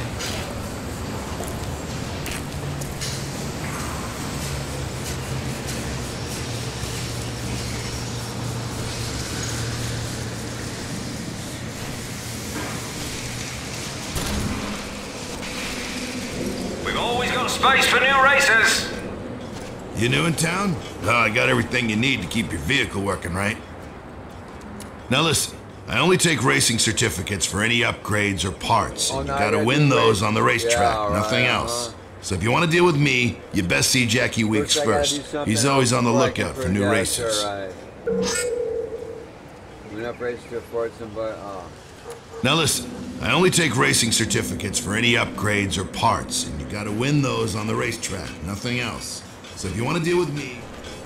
We've always got space for new racers. You new in town? Oh, I got everything you need to keep your vehicle working, right? Now listen, I only take racing certificates for any upgrades or parts. Oh, And no, you I gotta gotta win do those race- on the racetrack, Yeah, all nothing right, else. uh-huh. So if you want to deal with me, you best see Jackie Weeks First, I gotta do first. something He's always on the before I lookout can for new yeah, racers. Right. We're not racing to afford somebody. Oh. Now listen, I only take racing certificates for any upgrades or parts, and you gotta win those on the racetrack, nothing else. So if you want to deal with me...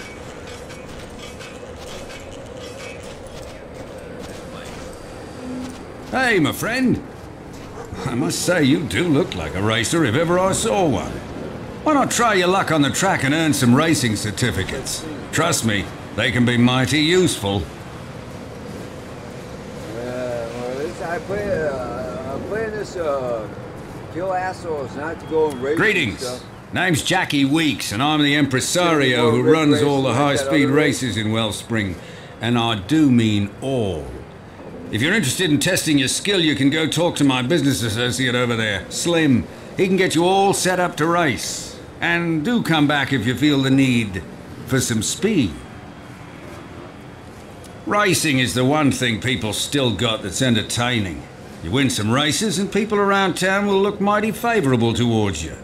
Hey, my friend. I must say, you do look like a racer if ever I saw one. Why not try your luck on the track and earn some racing certificates? Trust me, they can be mighty useful. Uh, well, this, I play. Uh, I'm playing this. Uh, kill assholes, not to go and race. Greetings. And stuff. Name's Jackie Weeks, and I'm the impresario who runs all the high-speed races in Wellspring. And I do mean all. If you're interested in testing your skill, you can go talk to my business associate over there, Slim. He can get you all set up to race. And do come back if you feel the need for some speed. Racing is the one thing people still got that's entertaining. You win some races and people around town will look mighty favorable towards you.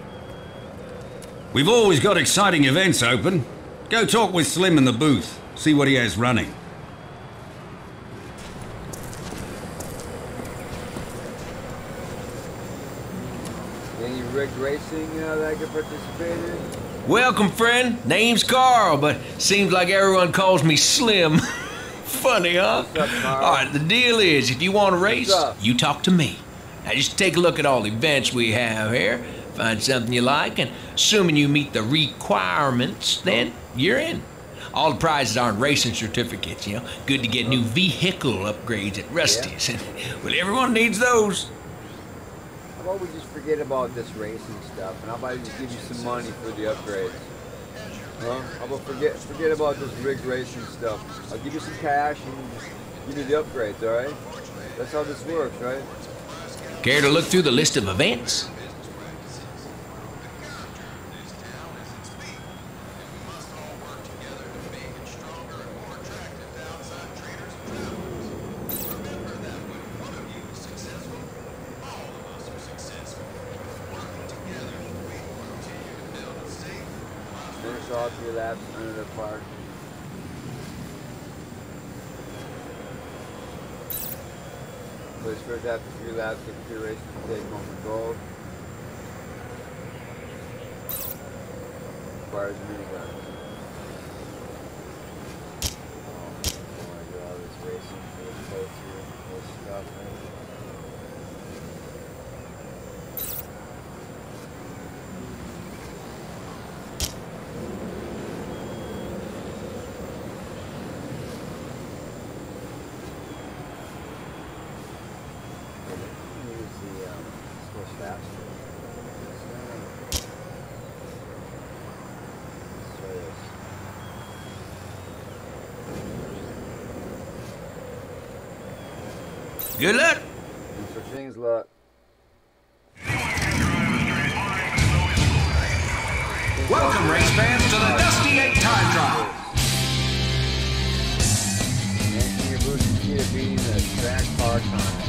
We've always got exciting events open. Go talk with Slim in the booth, see what he has running. Any rigged racing uh, that I could participate in? Welcome, friend. Name's Carl, but seems like everyone calls me Slim. Funny, huh? What's up, Carl? All right, the deal is, if you want to race, you talk to me. Now, just take a look at all the events we have here, find something you like, and assuming you meet the requirements, then you're in. All the prizes aren't racing certificates, you know. Good to get new vehicle upgrades at Rusty's. And, well, everyone needs those. How about we just forget about this racing stuff, and how about I just give you some money for the upgrades? Huh? How about forget forget about this rigged racing stuff? I'll give you some cash and just give you the upgrades, all right? That's how this works, right? Care to look through the list of events? Finish all three laps under the park. Place first after three laps, get three races to take home the gold. Requires a minigun. Oh my god, all this racing for this place here, this stuff, man. Good luck. No such thing as luck. Welcome, race fans, to the Dusty Eight Time Trial. Mention your boosted key to beating the track car time.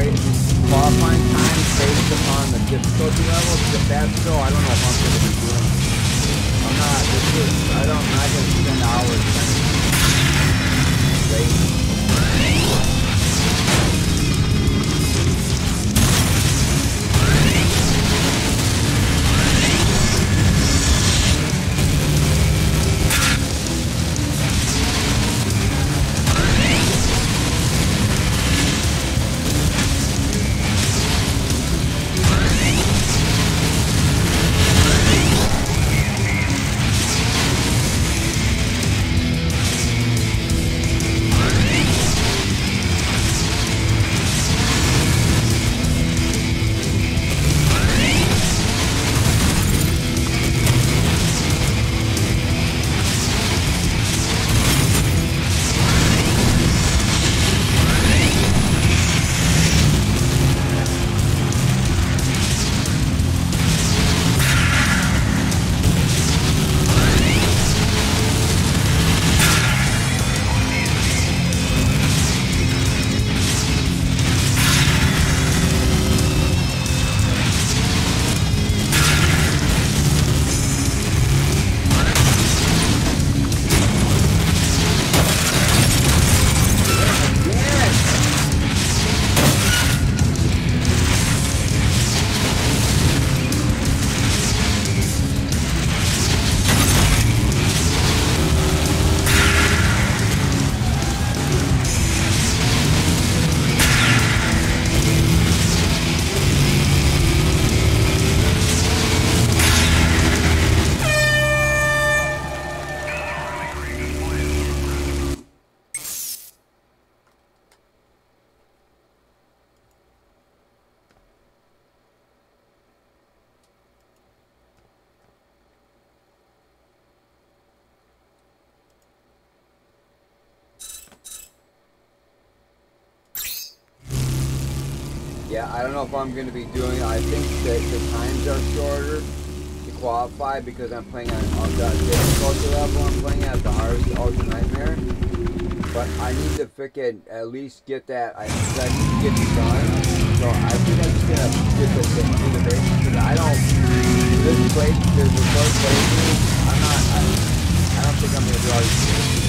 race qualifying time based upon the difficulty levels. If that's so, I don't know if I'm going to be doing it. I'm not. This is. I don't. I'm not going to spend hours trying to race. Yeah, I don't know if I'm going to be doing. I think that the times are shorter to qualify because I'm playing on, on the difficulty level. I'm playing at the hardest Ultra Nightmare. But I need to frickin' at least get that. I, I need to get it done. So I think I'm just gonna get the do the race because I don't. This place, there's a third place. I'm not. I, I don't think I'm gonna do all these things.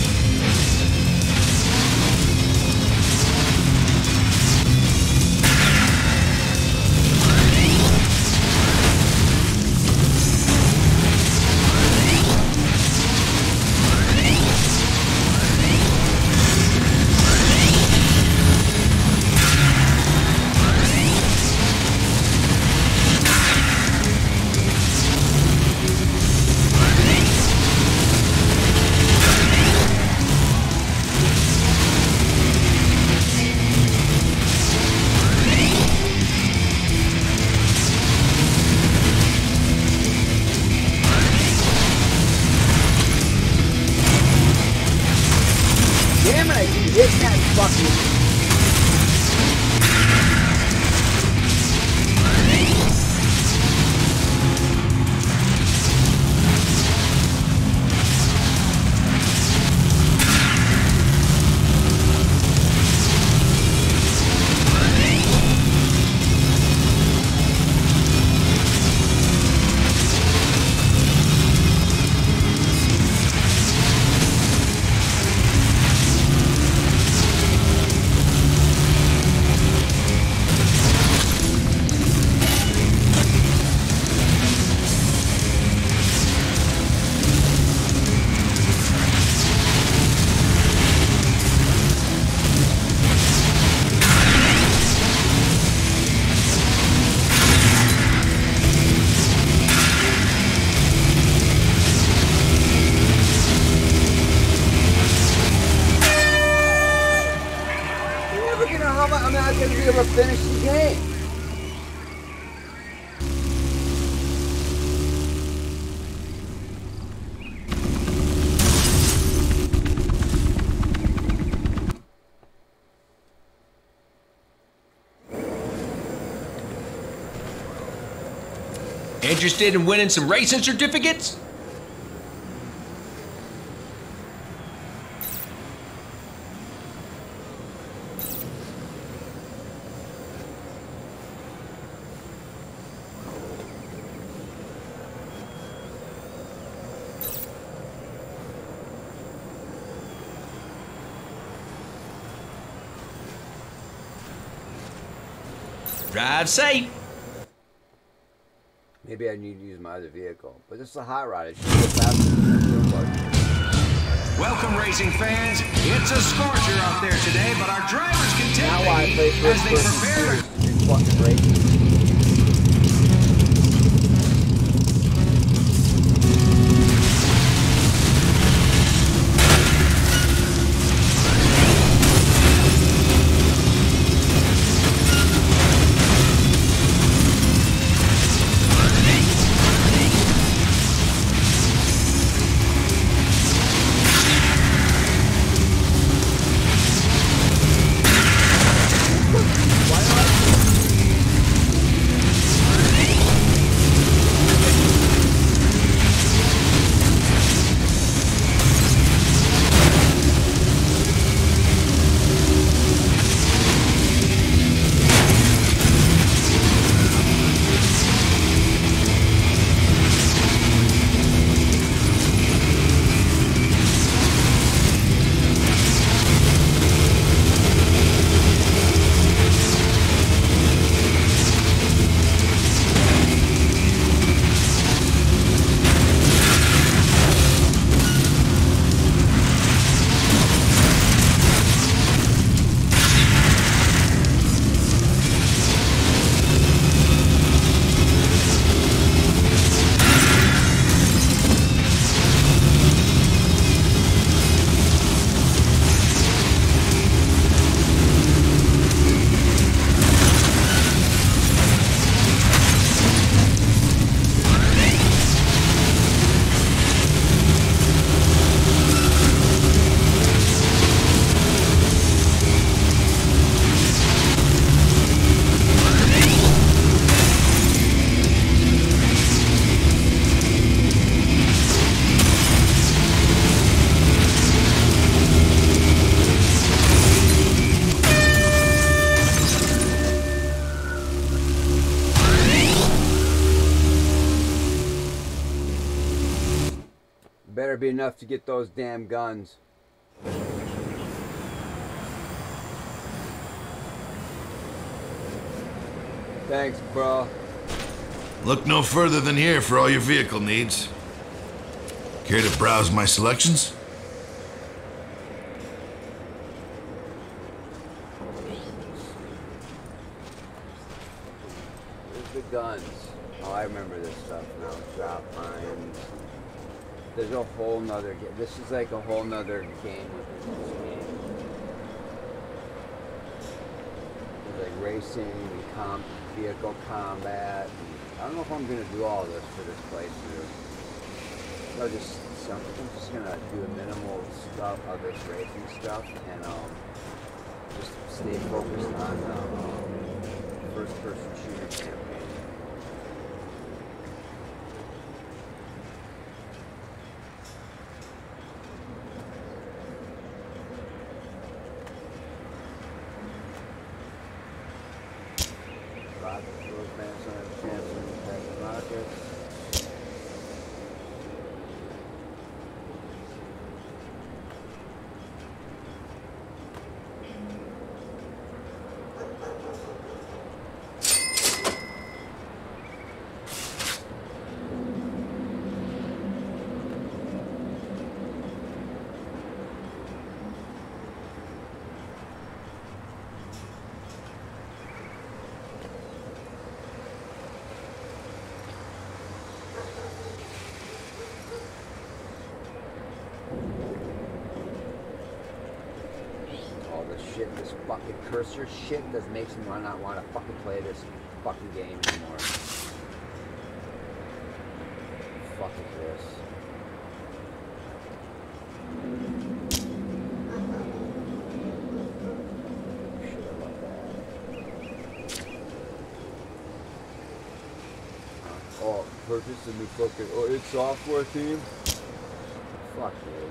Finish the game. Interested in winning some racing certificates? Drive safe. Maybe I need to use my other vehicle, but this is a hot rod. It should go faster than the Welcome, racing fans. It's a scorcher out there today, but our drivers can take Now the I play heat first as they person prepare shooters to do fucking racing. Better be enough to get those damn guns. Thanks, bro. Look no further than here for all your vehicle needs. Care to browse my selections? Where's the guns? Oh, I remember this stuff now. Drop mines. There's a whole nother game. This is like a whole nother game within this game. There's like racing and com vehicle combat. And I don't know if I'm gonna do all this for this playthrough. I'll just I'm just gonna do a minimal stuff of this racing stuff and um just stay focused on the um, first person shooter campaign. Shit, this fucking cursor shit that makes me not want to fucking play this fucking game anymore. Fuck is this? Shit, I love that. Oh, purchase a new fucking oh, it's software theme? Fuck you.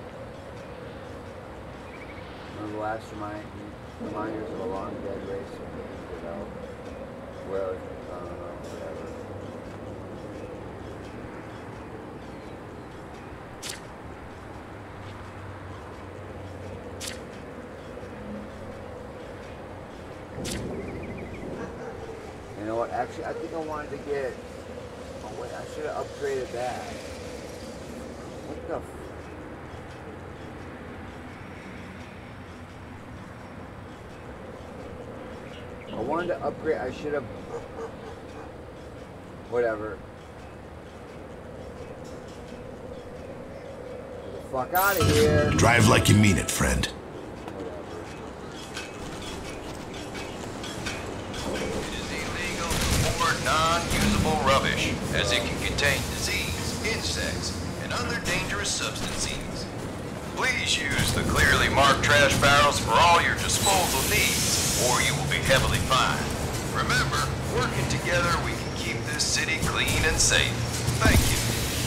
One of the last remind, reminders of a long dead race of games without, well, I don't know, whatever. about, actually, I think I wanted to get, oh wait, I should have upgraded that. What the f I wanted to upgrade, I should have, whatever. Get the fuck out of here. Drive like you mean it, friend. Non-usable rubbish, as it can contain disease, insects, and other dangerous substances. Please use the clearly marked trash barrels for all your disposal needs, or you will be heavily fined. Remember, working together we can keep this city clean and safe. Thank you.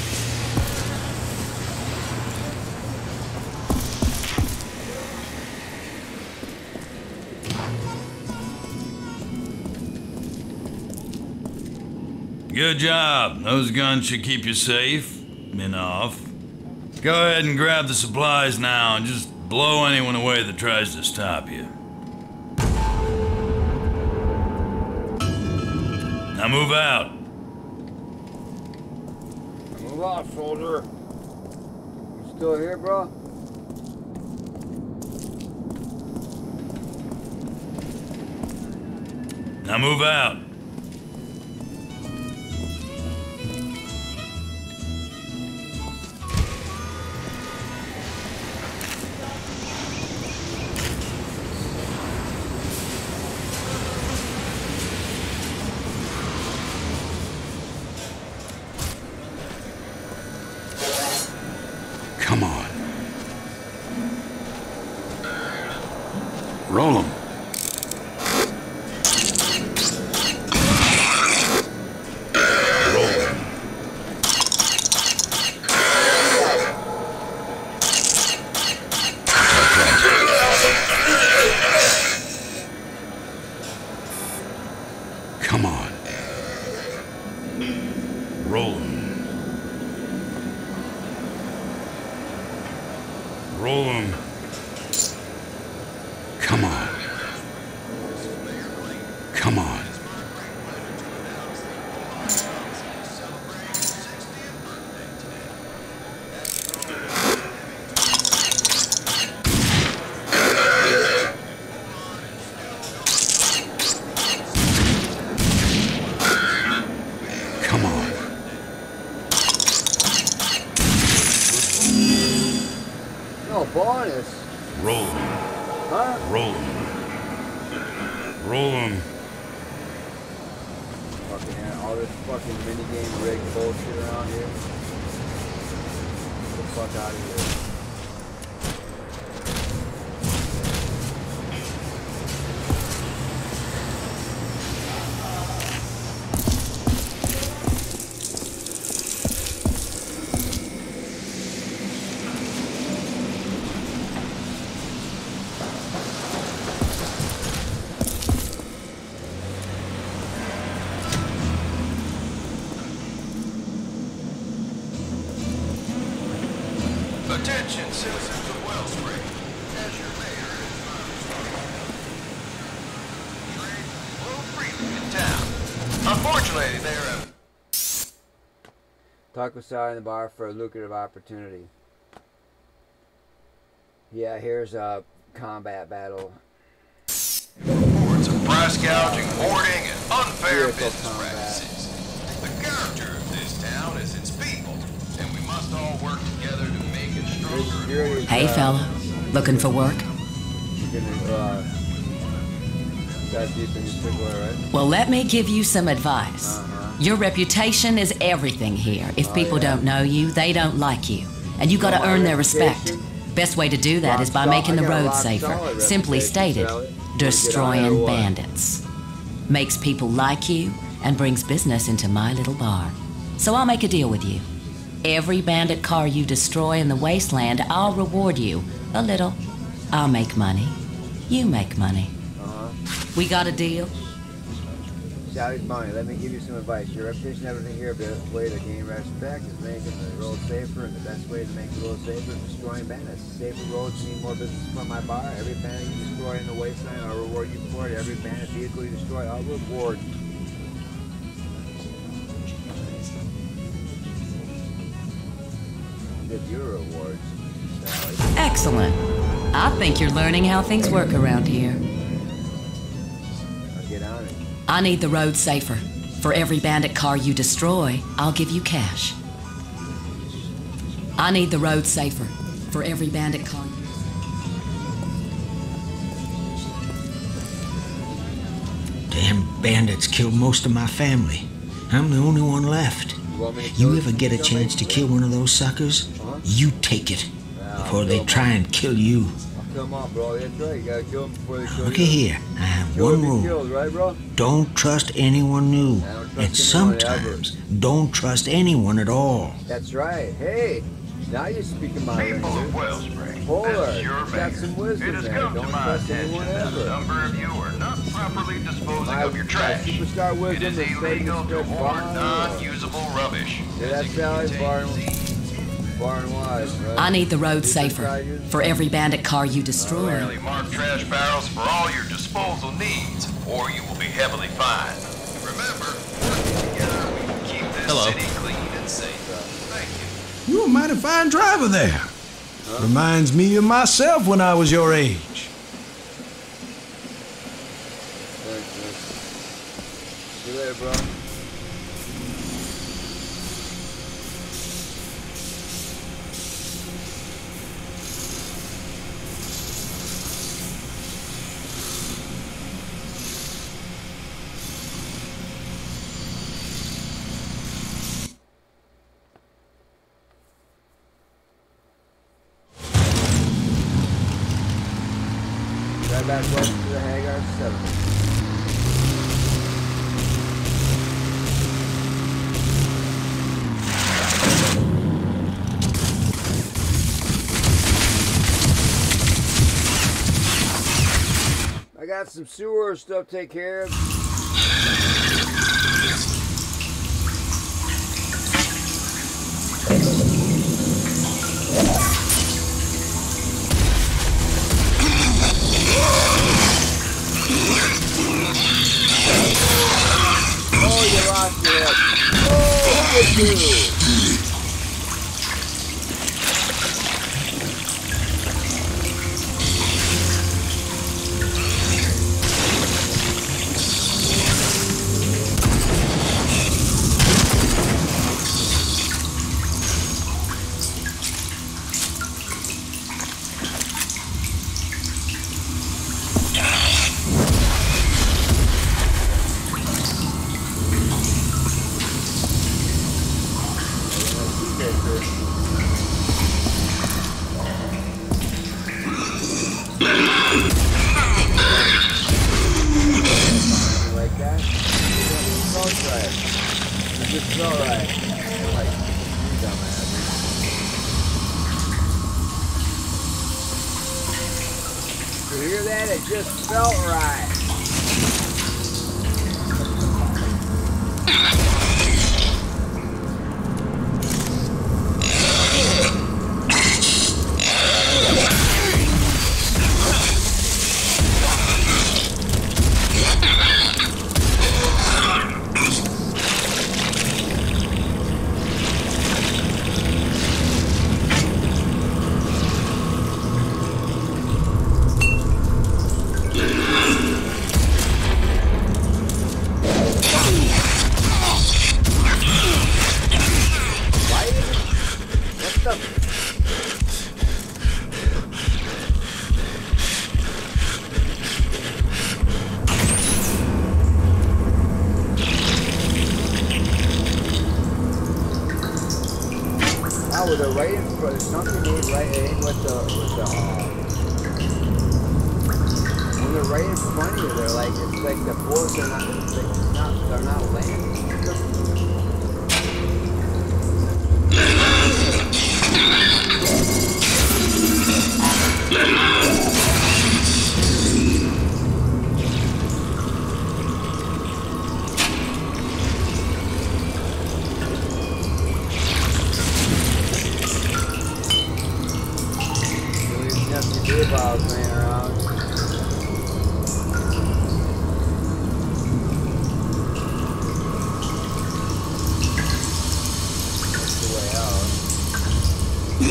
Good job. Those guns should keep you safe. Enough. Go ahead and grab the supplies now and just blow anyone away that tries to stop you. Now move out. Move out, soldier. You still here, bro? Now move out. Come on. Roll 'em. Come on. Roll 'em. Roll 'em. Come on. Come on. Come on. No bonus. Roll 'em. Huh? Roll 'em. Roll 'em. Fucking hell, all this fucking minigame rig bullshit around here. Get the fuck out of here. Attention, citizens of Wellspring. As your mayor is flow freely in town. Unfortunately, there have Talk with Sally in the bar for a lucrative opportunity. Yeah, here's a combat battle. reports of price gouging, hoarding, and unfair Vehicle business combat. practices. The character of this town is its people, and we must all work together to make it stronger. and more Hey, fella. Looking for work? You're gonna, uh, dive deep in your cigar, right? Well, let me give you some advice. Uh-huh. Your reputation is everything here. If Oh, people yeah. don't know you, they don't like you. And you gotta Well, my earn their respect. reputation? Best way to do that Rock is by sol- making I the got a road rock safer. solid Simply reputation, stated, Sally. Wanna get on it or destroying what? bandits. Makes people like you and brings business into my little bar. So I'll make a deal with you. Every bandit car you destroy in the wasteland, I'll reward you a little. I'll make money. You make money. Uh-huh. We got a deal? Sally's money. Let me give you some advice. Your reputation, everything here, but the way to gain respect is making the road safer, and the best way to make the road safer is destroying bandits. Safer roads mean more business from my bar. Every bandit you destroy in the wasteland, I'll reward you for it. Every bandit vehicle you destroy, I'll reward get your rewards. Excellent. I think you're learning how things work around here. I'll get on it. I need the road safer. For every bandit car you destroy, I'll give you cash. I need the road safer. For every bandit car. Damn bandits killed most of my family. I'm the only one left. You ever get a chance to kill one of those suckers? You take it before they try and kill you. Come on, bro. That's right. You gotta kill them before they kill you. Look at here. I have one rule. Killed, right, bro? Don't trust anyone new. Trust and sometimes don't trust anyone at all. That's right. Hey, now you're speaking my People language. of Wellspring, Hold this her. is your Got mayor. some wisdom It has there. come Don't to my trust attention anyone that a ever. number of you are not properly disposing My, of your trash. my superstar It wisdom is is illegal to hoard non-usable rubbish. Yeah, that's Sally. Far and, far and wide, right? I need the road safer. For every bandit car you destroy. Clearly mark trash barrels for all your disposal needs, or you will be heavily fined. Remember, working together, we can keep this Hello. city clean and safe. Thank you. You're a mighty fine driver there. Huh? Reminds me of myself when I was your age. Thanks, man. See you later, bro. Right back west to the Hagar settlement. I got some sewer stuff to take care of. Oh, you lost your head. Oh, look at you. Like that? It smells right. It just smells right. Like, you dumbass. You hear that? It just felt right. Oh, they're right in front. There's something made right in with the, with the, uh, when they're right in front of you, they're like, it's like the boards are not, it's like, it's not, they're not landing. Balls laying around. That's the way out.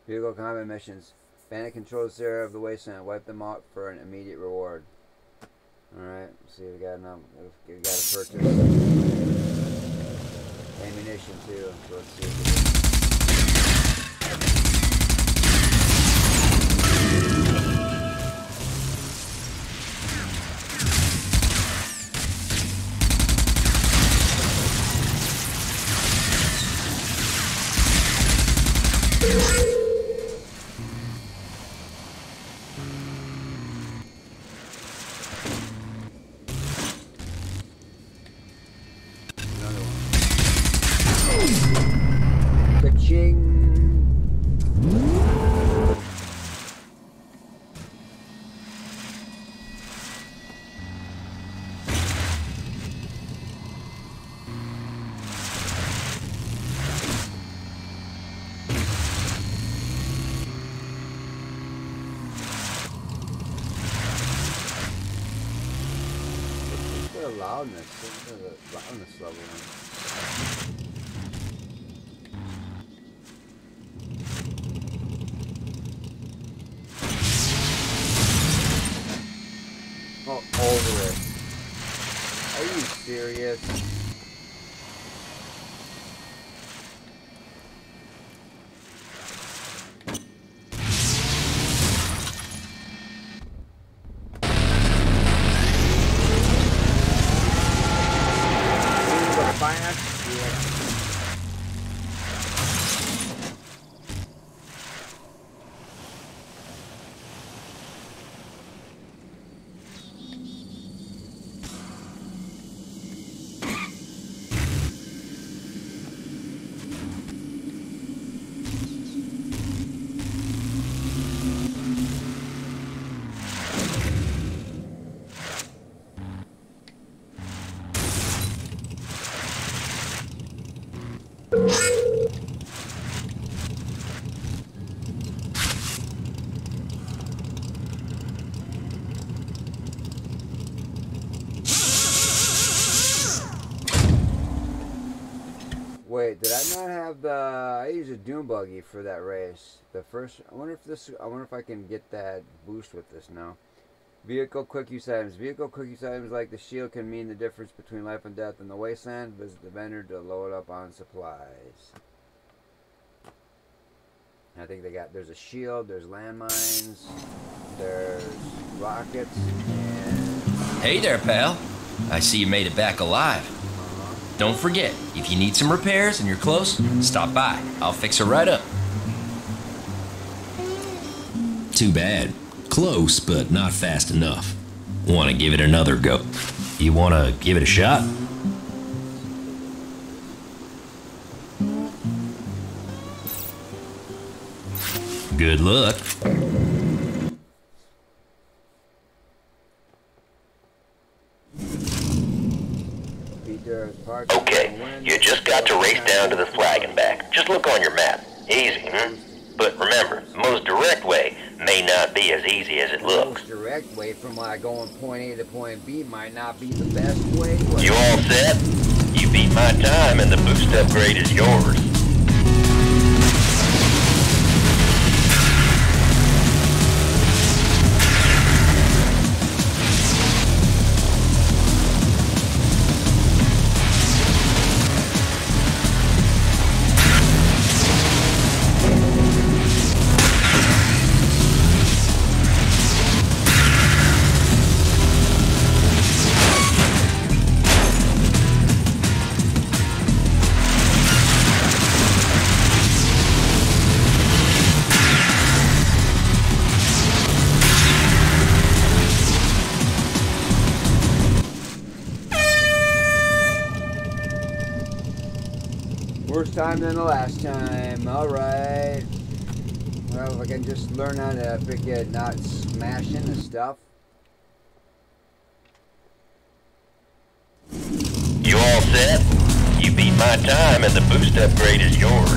Vehicle combat missions. Bandit controls the area of the wasteland. Wipe them out for an immediate reward. Alright, let's see if we got enough. We got to purchase ammunition too. So let's see if we can. Loudness, look at the loudness level. Oh, over it. Are you serious? Wait, did I not have the? I used a dune buggy for that race. The first. I wonder if this. I wonder if I can get that boost with this now. Vehicle quick use items. Vehicle quick use items like the shield can mean the difference between life and death in the wasteland. Visit the vendor to load up on supplies. I think they got. There's a shield. There's landmines. There's rockets. And hey there, pal. I see you made it back alive. Don't forget, if you need some repairs and you're close, stop by. I'll fix her right up. Too bad. Close, but not fast enough. Want to give it another go? You want to give it a shot? Good luck. Okay, you just got to race down to the flag and back. Just look on your map. Easy, hmm? But remember, the most direct way may not be as easy as it looks. The most direct way from like going point A to point B might not be the best way. You all set? You beat my time and the boost upgrade is yours. Worse time than the last time. Alright. Well, if I can just learn how to pick it, not smashing the stuff. You all set? You beat my time and the boost upgrade is yours.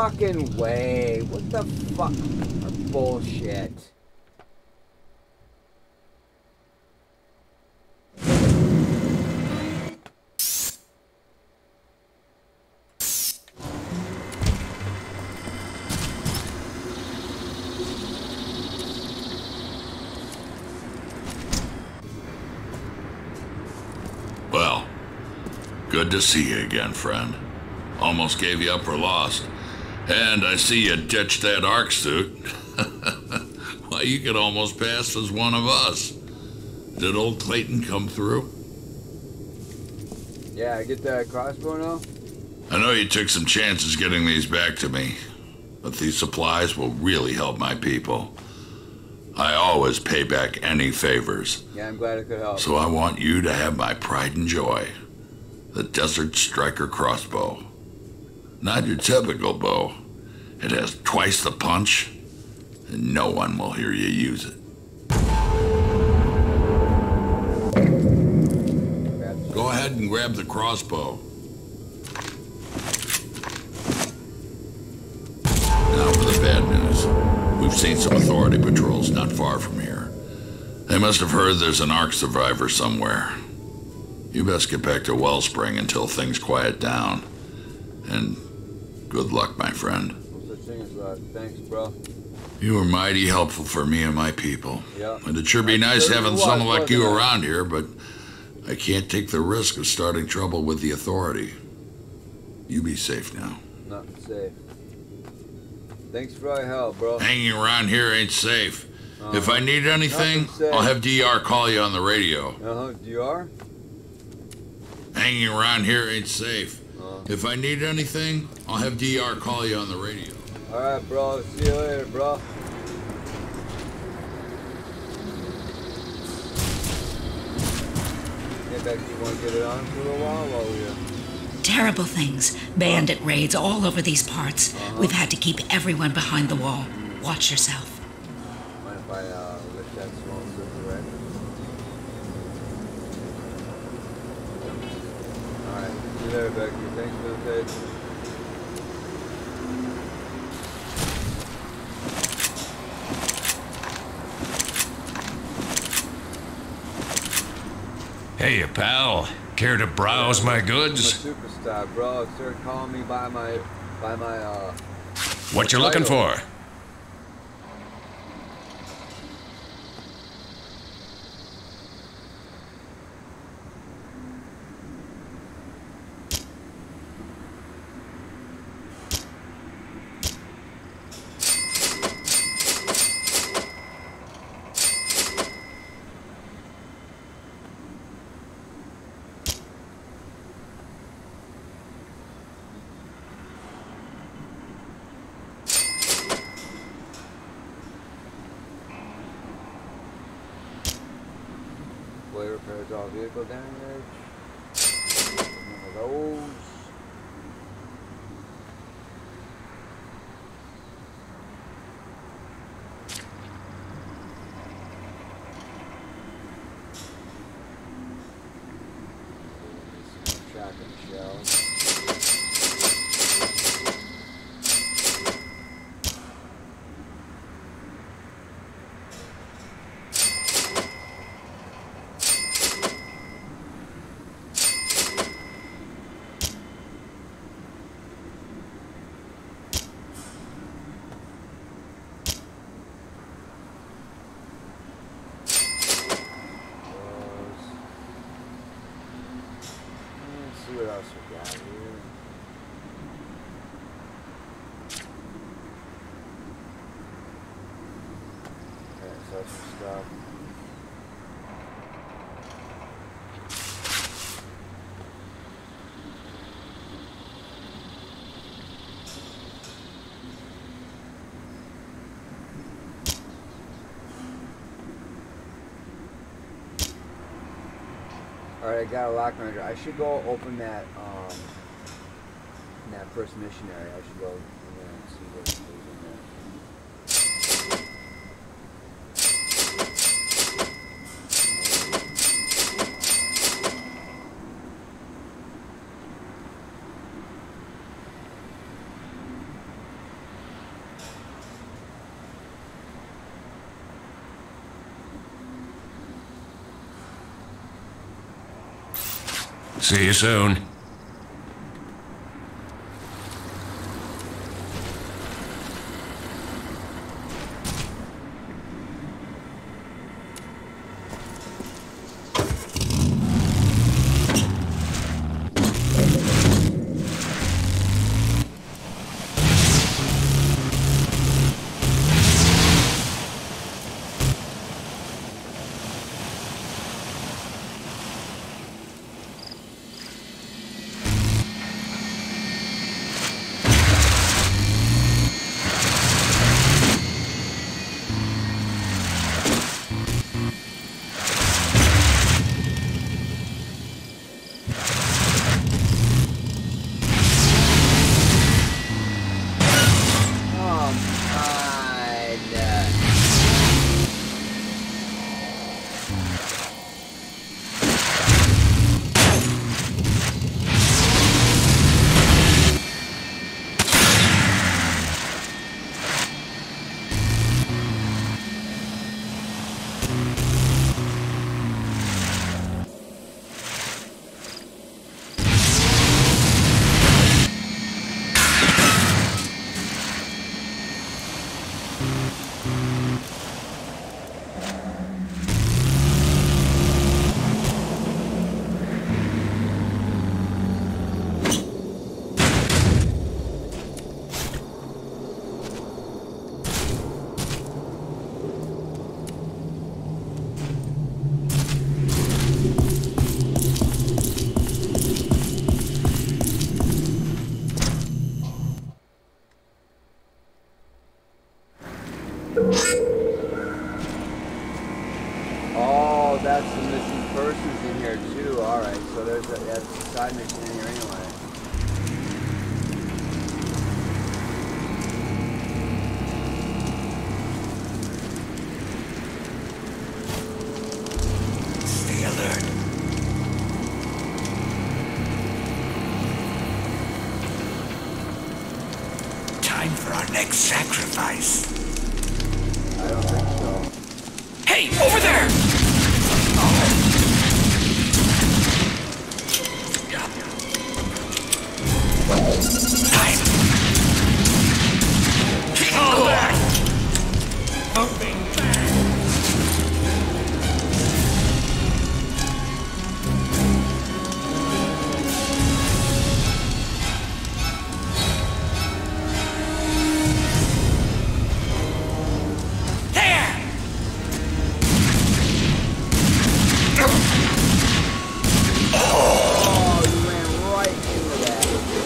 fucking way. What the fuck? Bullshit. Well, good to see you again, friend. Almost gave you up for lost. And I see you ditched that arc suit. Why, you could almost pass as one of us. Did old Clayton come through? Yeah, I get that crossbow now? I know you took some chances getting these back to me, but these supplies will really help my people. I always pay back any favors. Yeah, I'm glad I could help. So I want you to have my pride and joy. The Desert Striker crossbow. Not your typical bow. It has twice the punch, and no one will hear you use it. Go ahead and grab the crossbow. Now for the bad news. We've seen some authority patrols not far from here. They must have heard there's an Ark survivor somewhere. You best get back to Wellspring until things quiet down. And good luck, my friend. No such thing as that. Thanks, bro. You were mighty helpful for me and my people. Yeah. And it sure be nice having someone like you around here, but I can't take the risk of starting trouble with the authority. You be safe now. Not safe. Thanks for all your help, bro. Hanging around here ain't safe. Uh-huh. If I need anything, safe. I'll have D R call you on the radio. Uh-huh, D R? Hanging around here ain't safe. Uh-huh. If I need anything, I'll have D R call you on the radio. Alright, bro. See you later, bro. Get back, you want to get it on for a little while while we... Uh... Terrible things. Bandit raids all over these parts. Uh-huh. We've had to keep everyone behind the wall. Watch yourself. Mind if I uh, lift that small circle right? Alright, see you later, Becky. Thanks for the tape. Hey, pal. Care to browse my goods? I'm a superstar, bro. Started calling me by my, by my, uh... What you looking for? Repairs all vehicle damage. One of those. Shotgun shells. What else we got here? Okay, so some stuff. Alright, I got a lock manager. I should go open that, um, that first missionary. I should go in there and see what is in there. See you soon. Oh, that's the missing persons in here too. All right, so there's a, that's a side mission in here anyway. Stay alert. Time for our next sacrifice. I don't think so. Hey, over there! Time. Go back. Moving back. Oh, you ran right into that.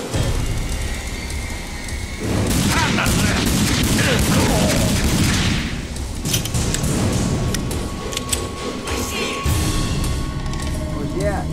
Oh, yeah.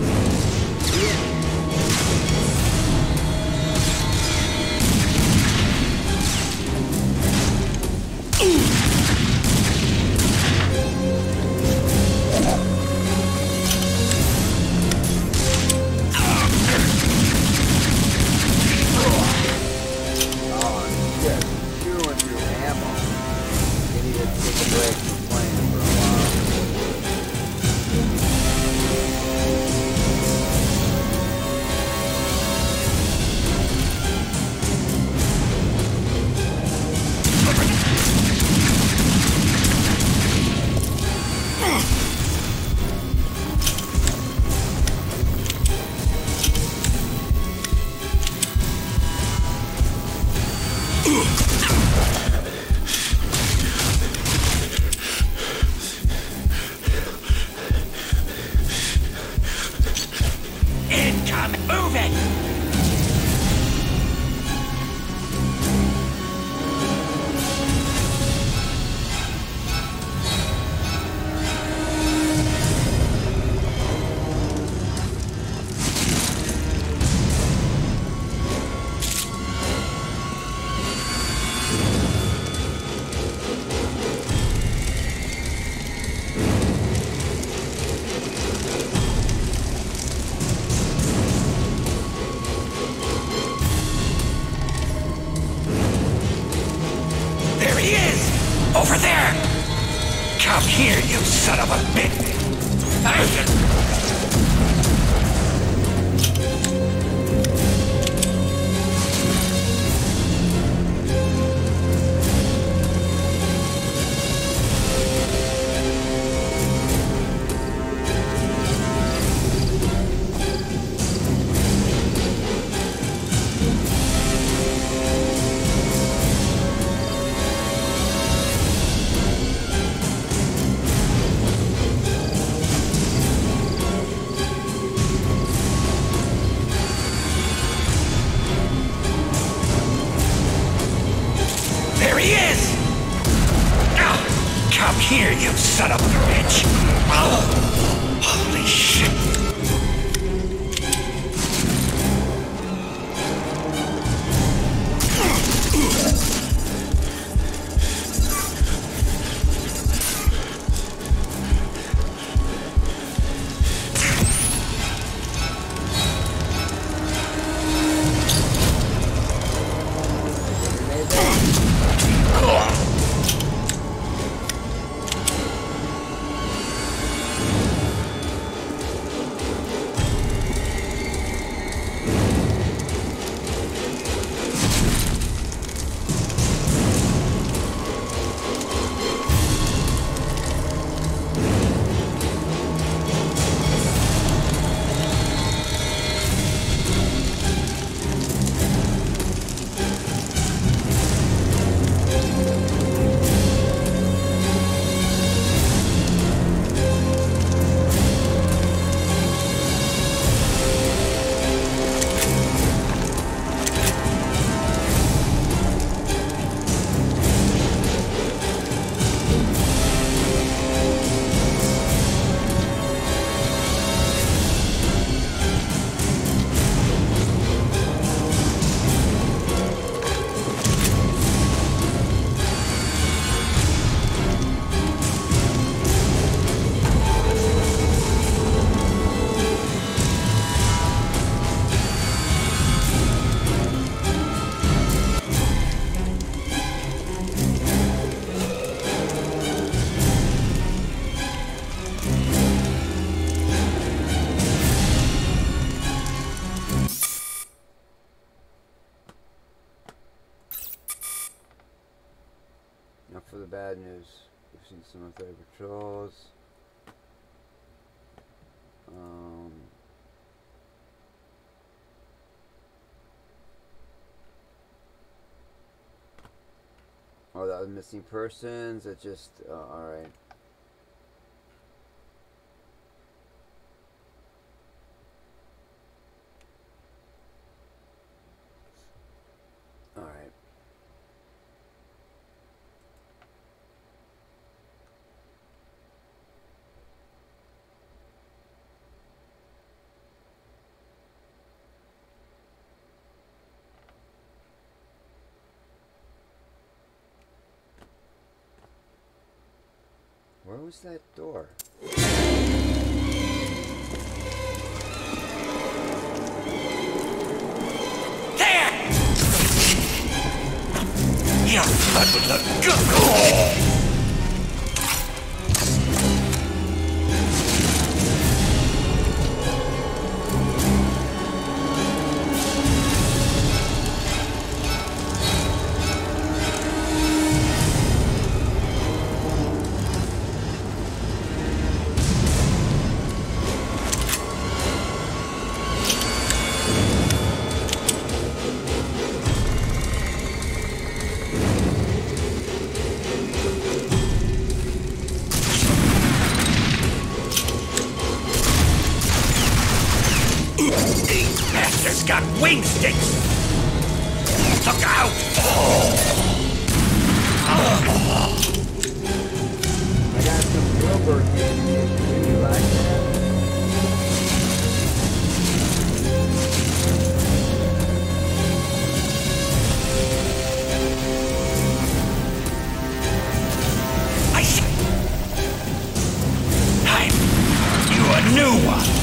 Incoming! Move it! Over there! Come here, you son of a bitch! You son of a bitch! Oh, holy shit! Now for the bad news. We've seen some of their patrols. Um, oh, that was missing persons. It just, uh, alright. Alright. Where was that door? There! Your blood would look good! Bastards got wing sticks! Look out! I got some Wilbur candy. Do you like that? I see. Time you a new one.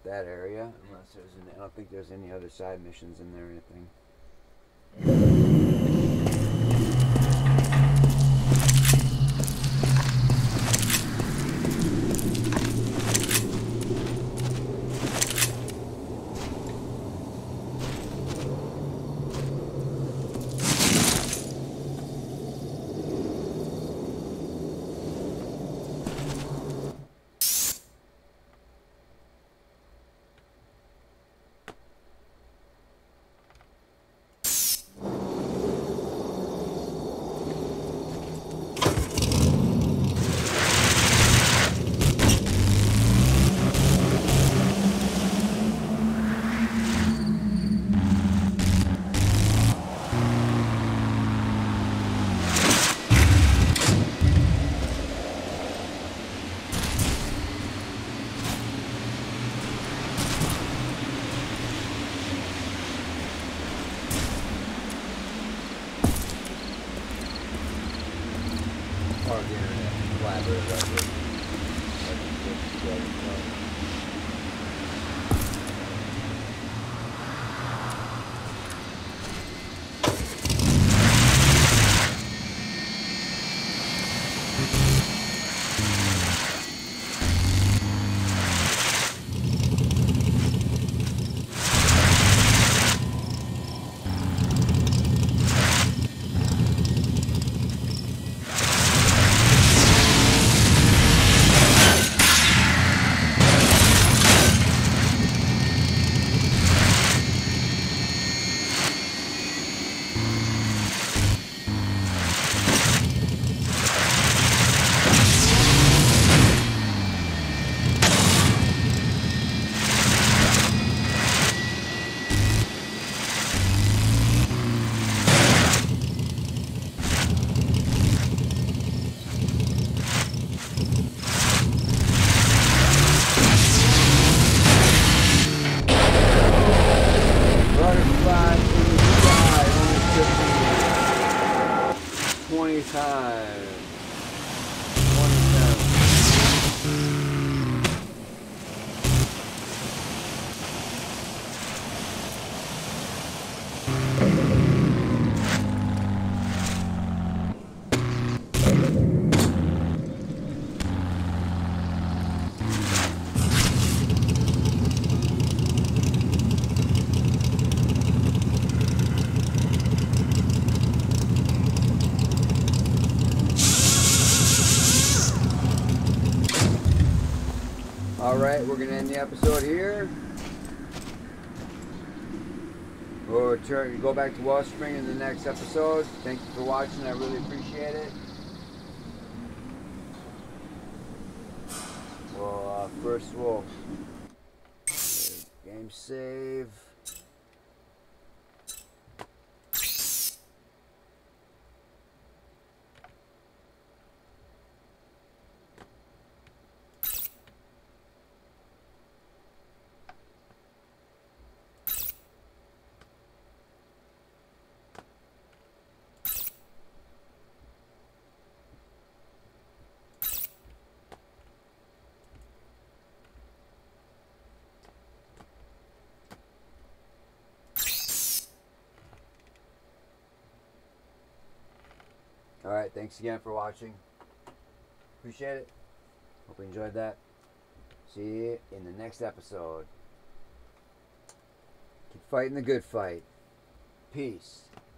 that area, unless there's any, I don't think there's any other side missions in there or anything. Alright, we're going to end the episode here. We'll return, go back to Wellspring in the next episode. Thank you for watching. I really appreciate it. Well, uh, first we'll game save. Alright, thanks again for watching. Appreciate it. Hope you enjoyed that. See you in the next episode. Keep fighting the good fight. Peace.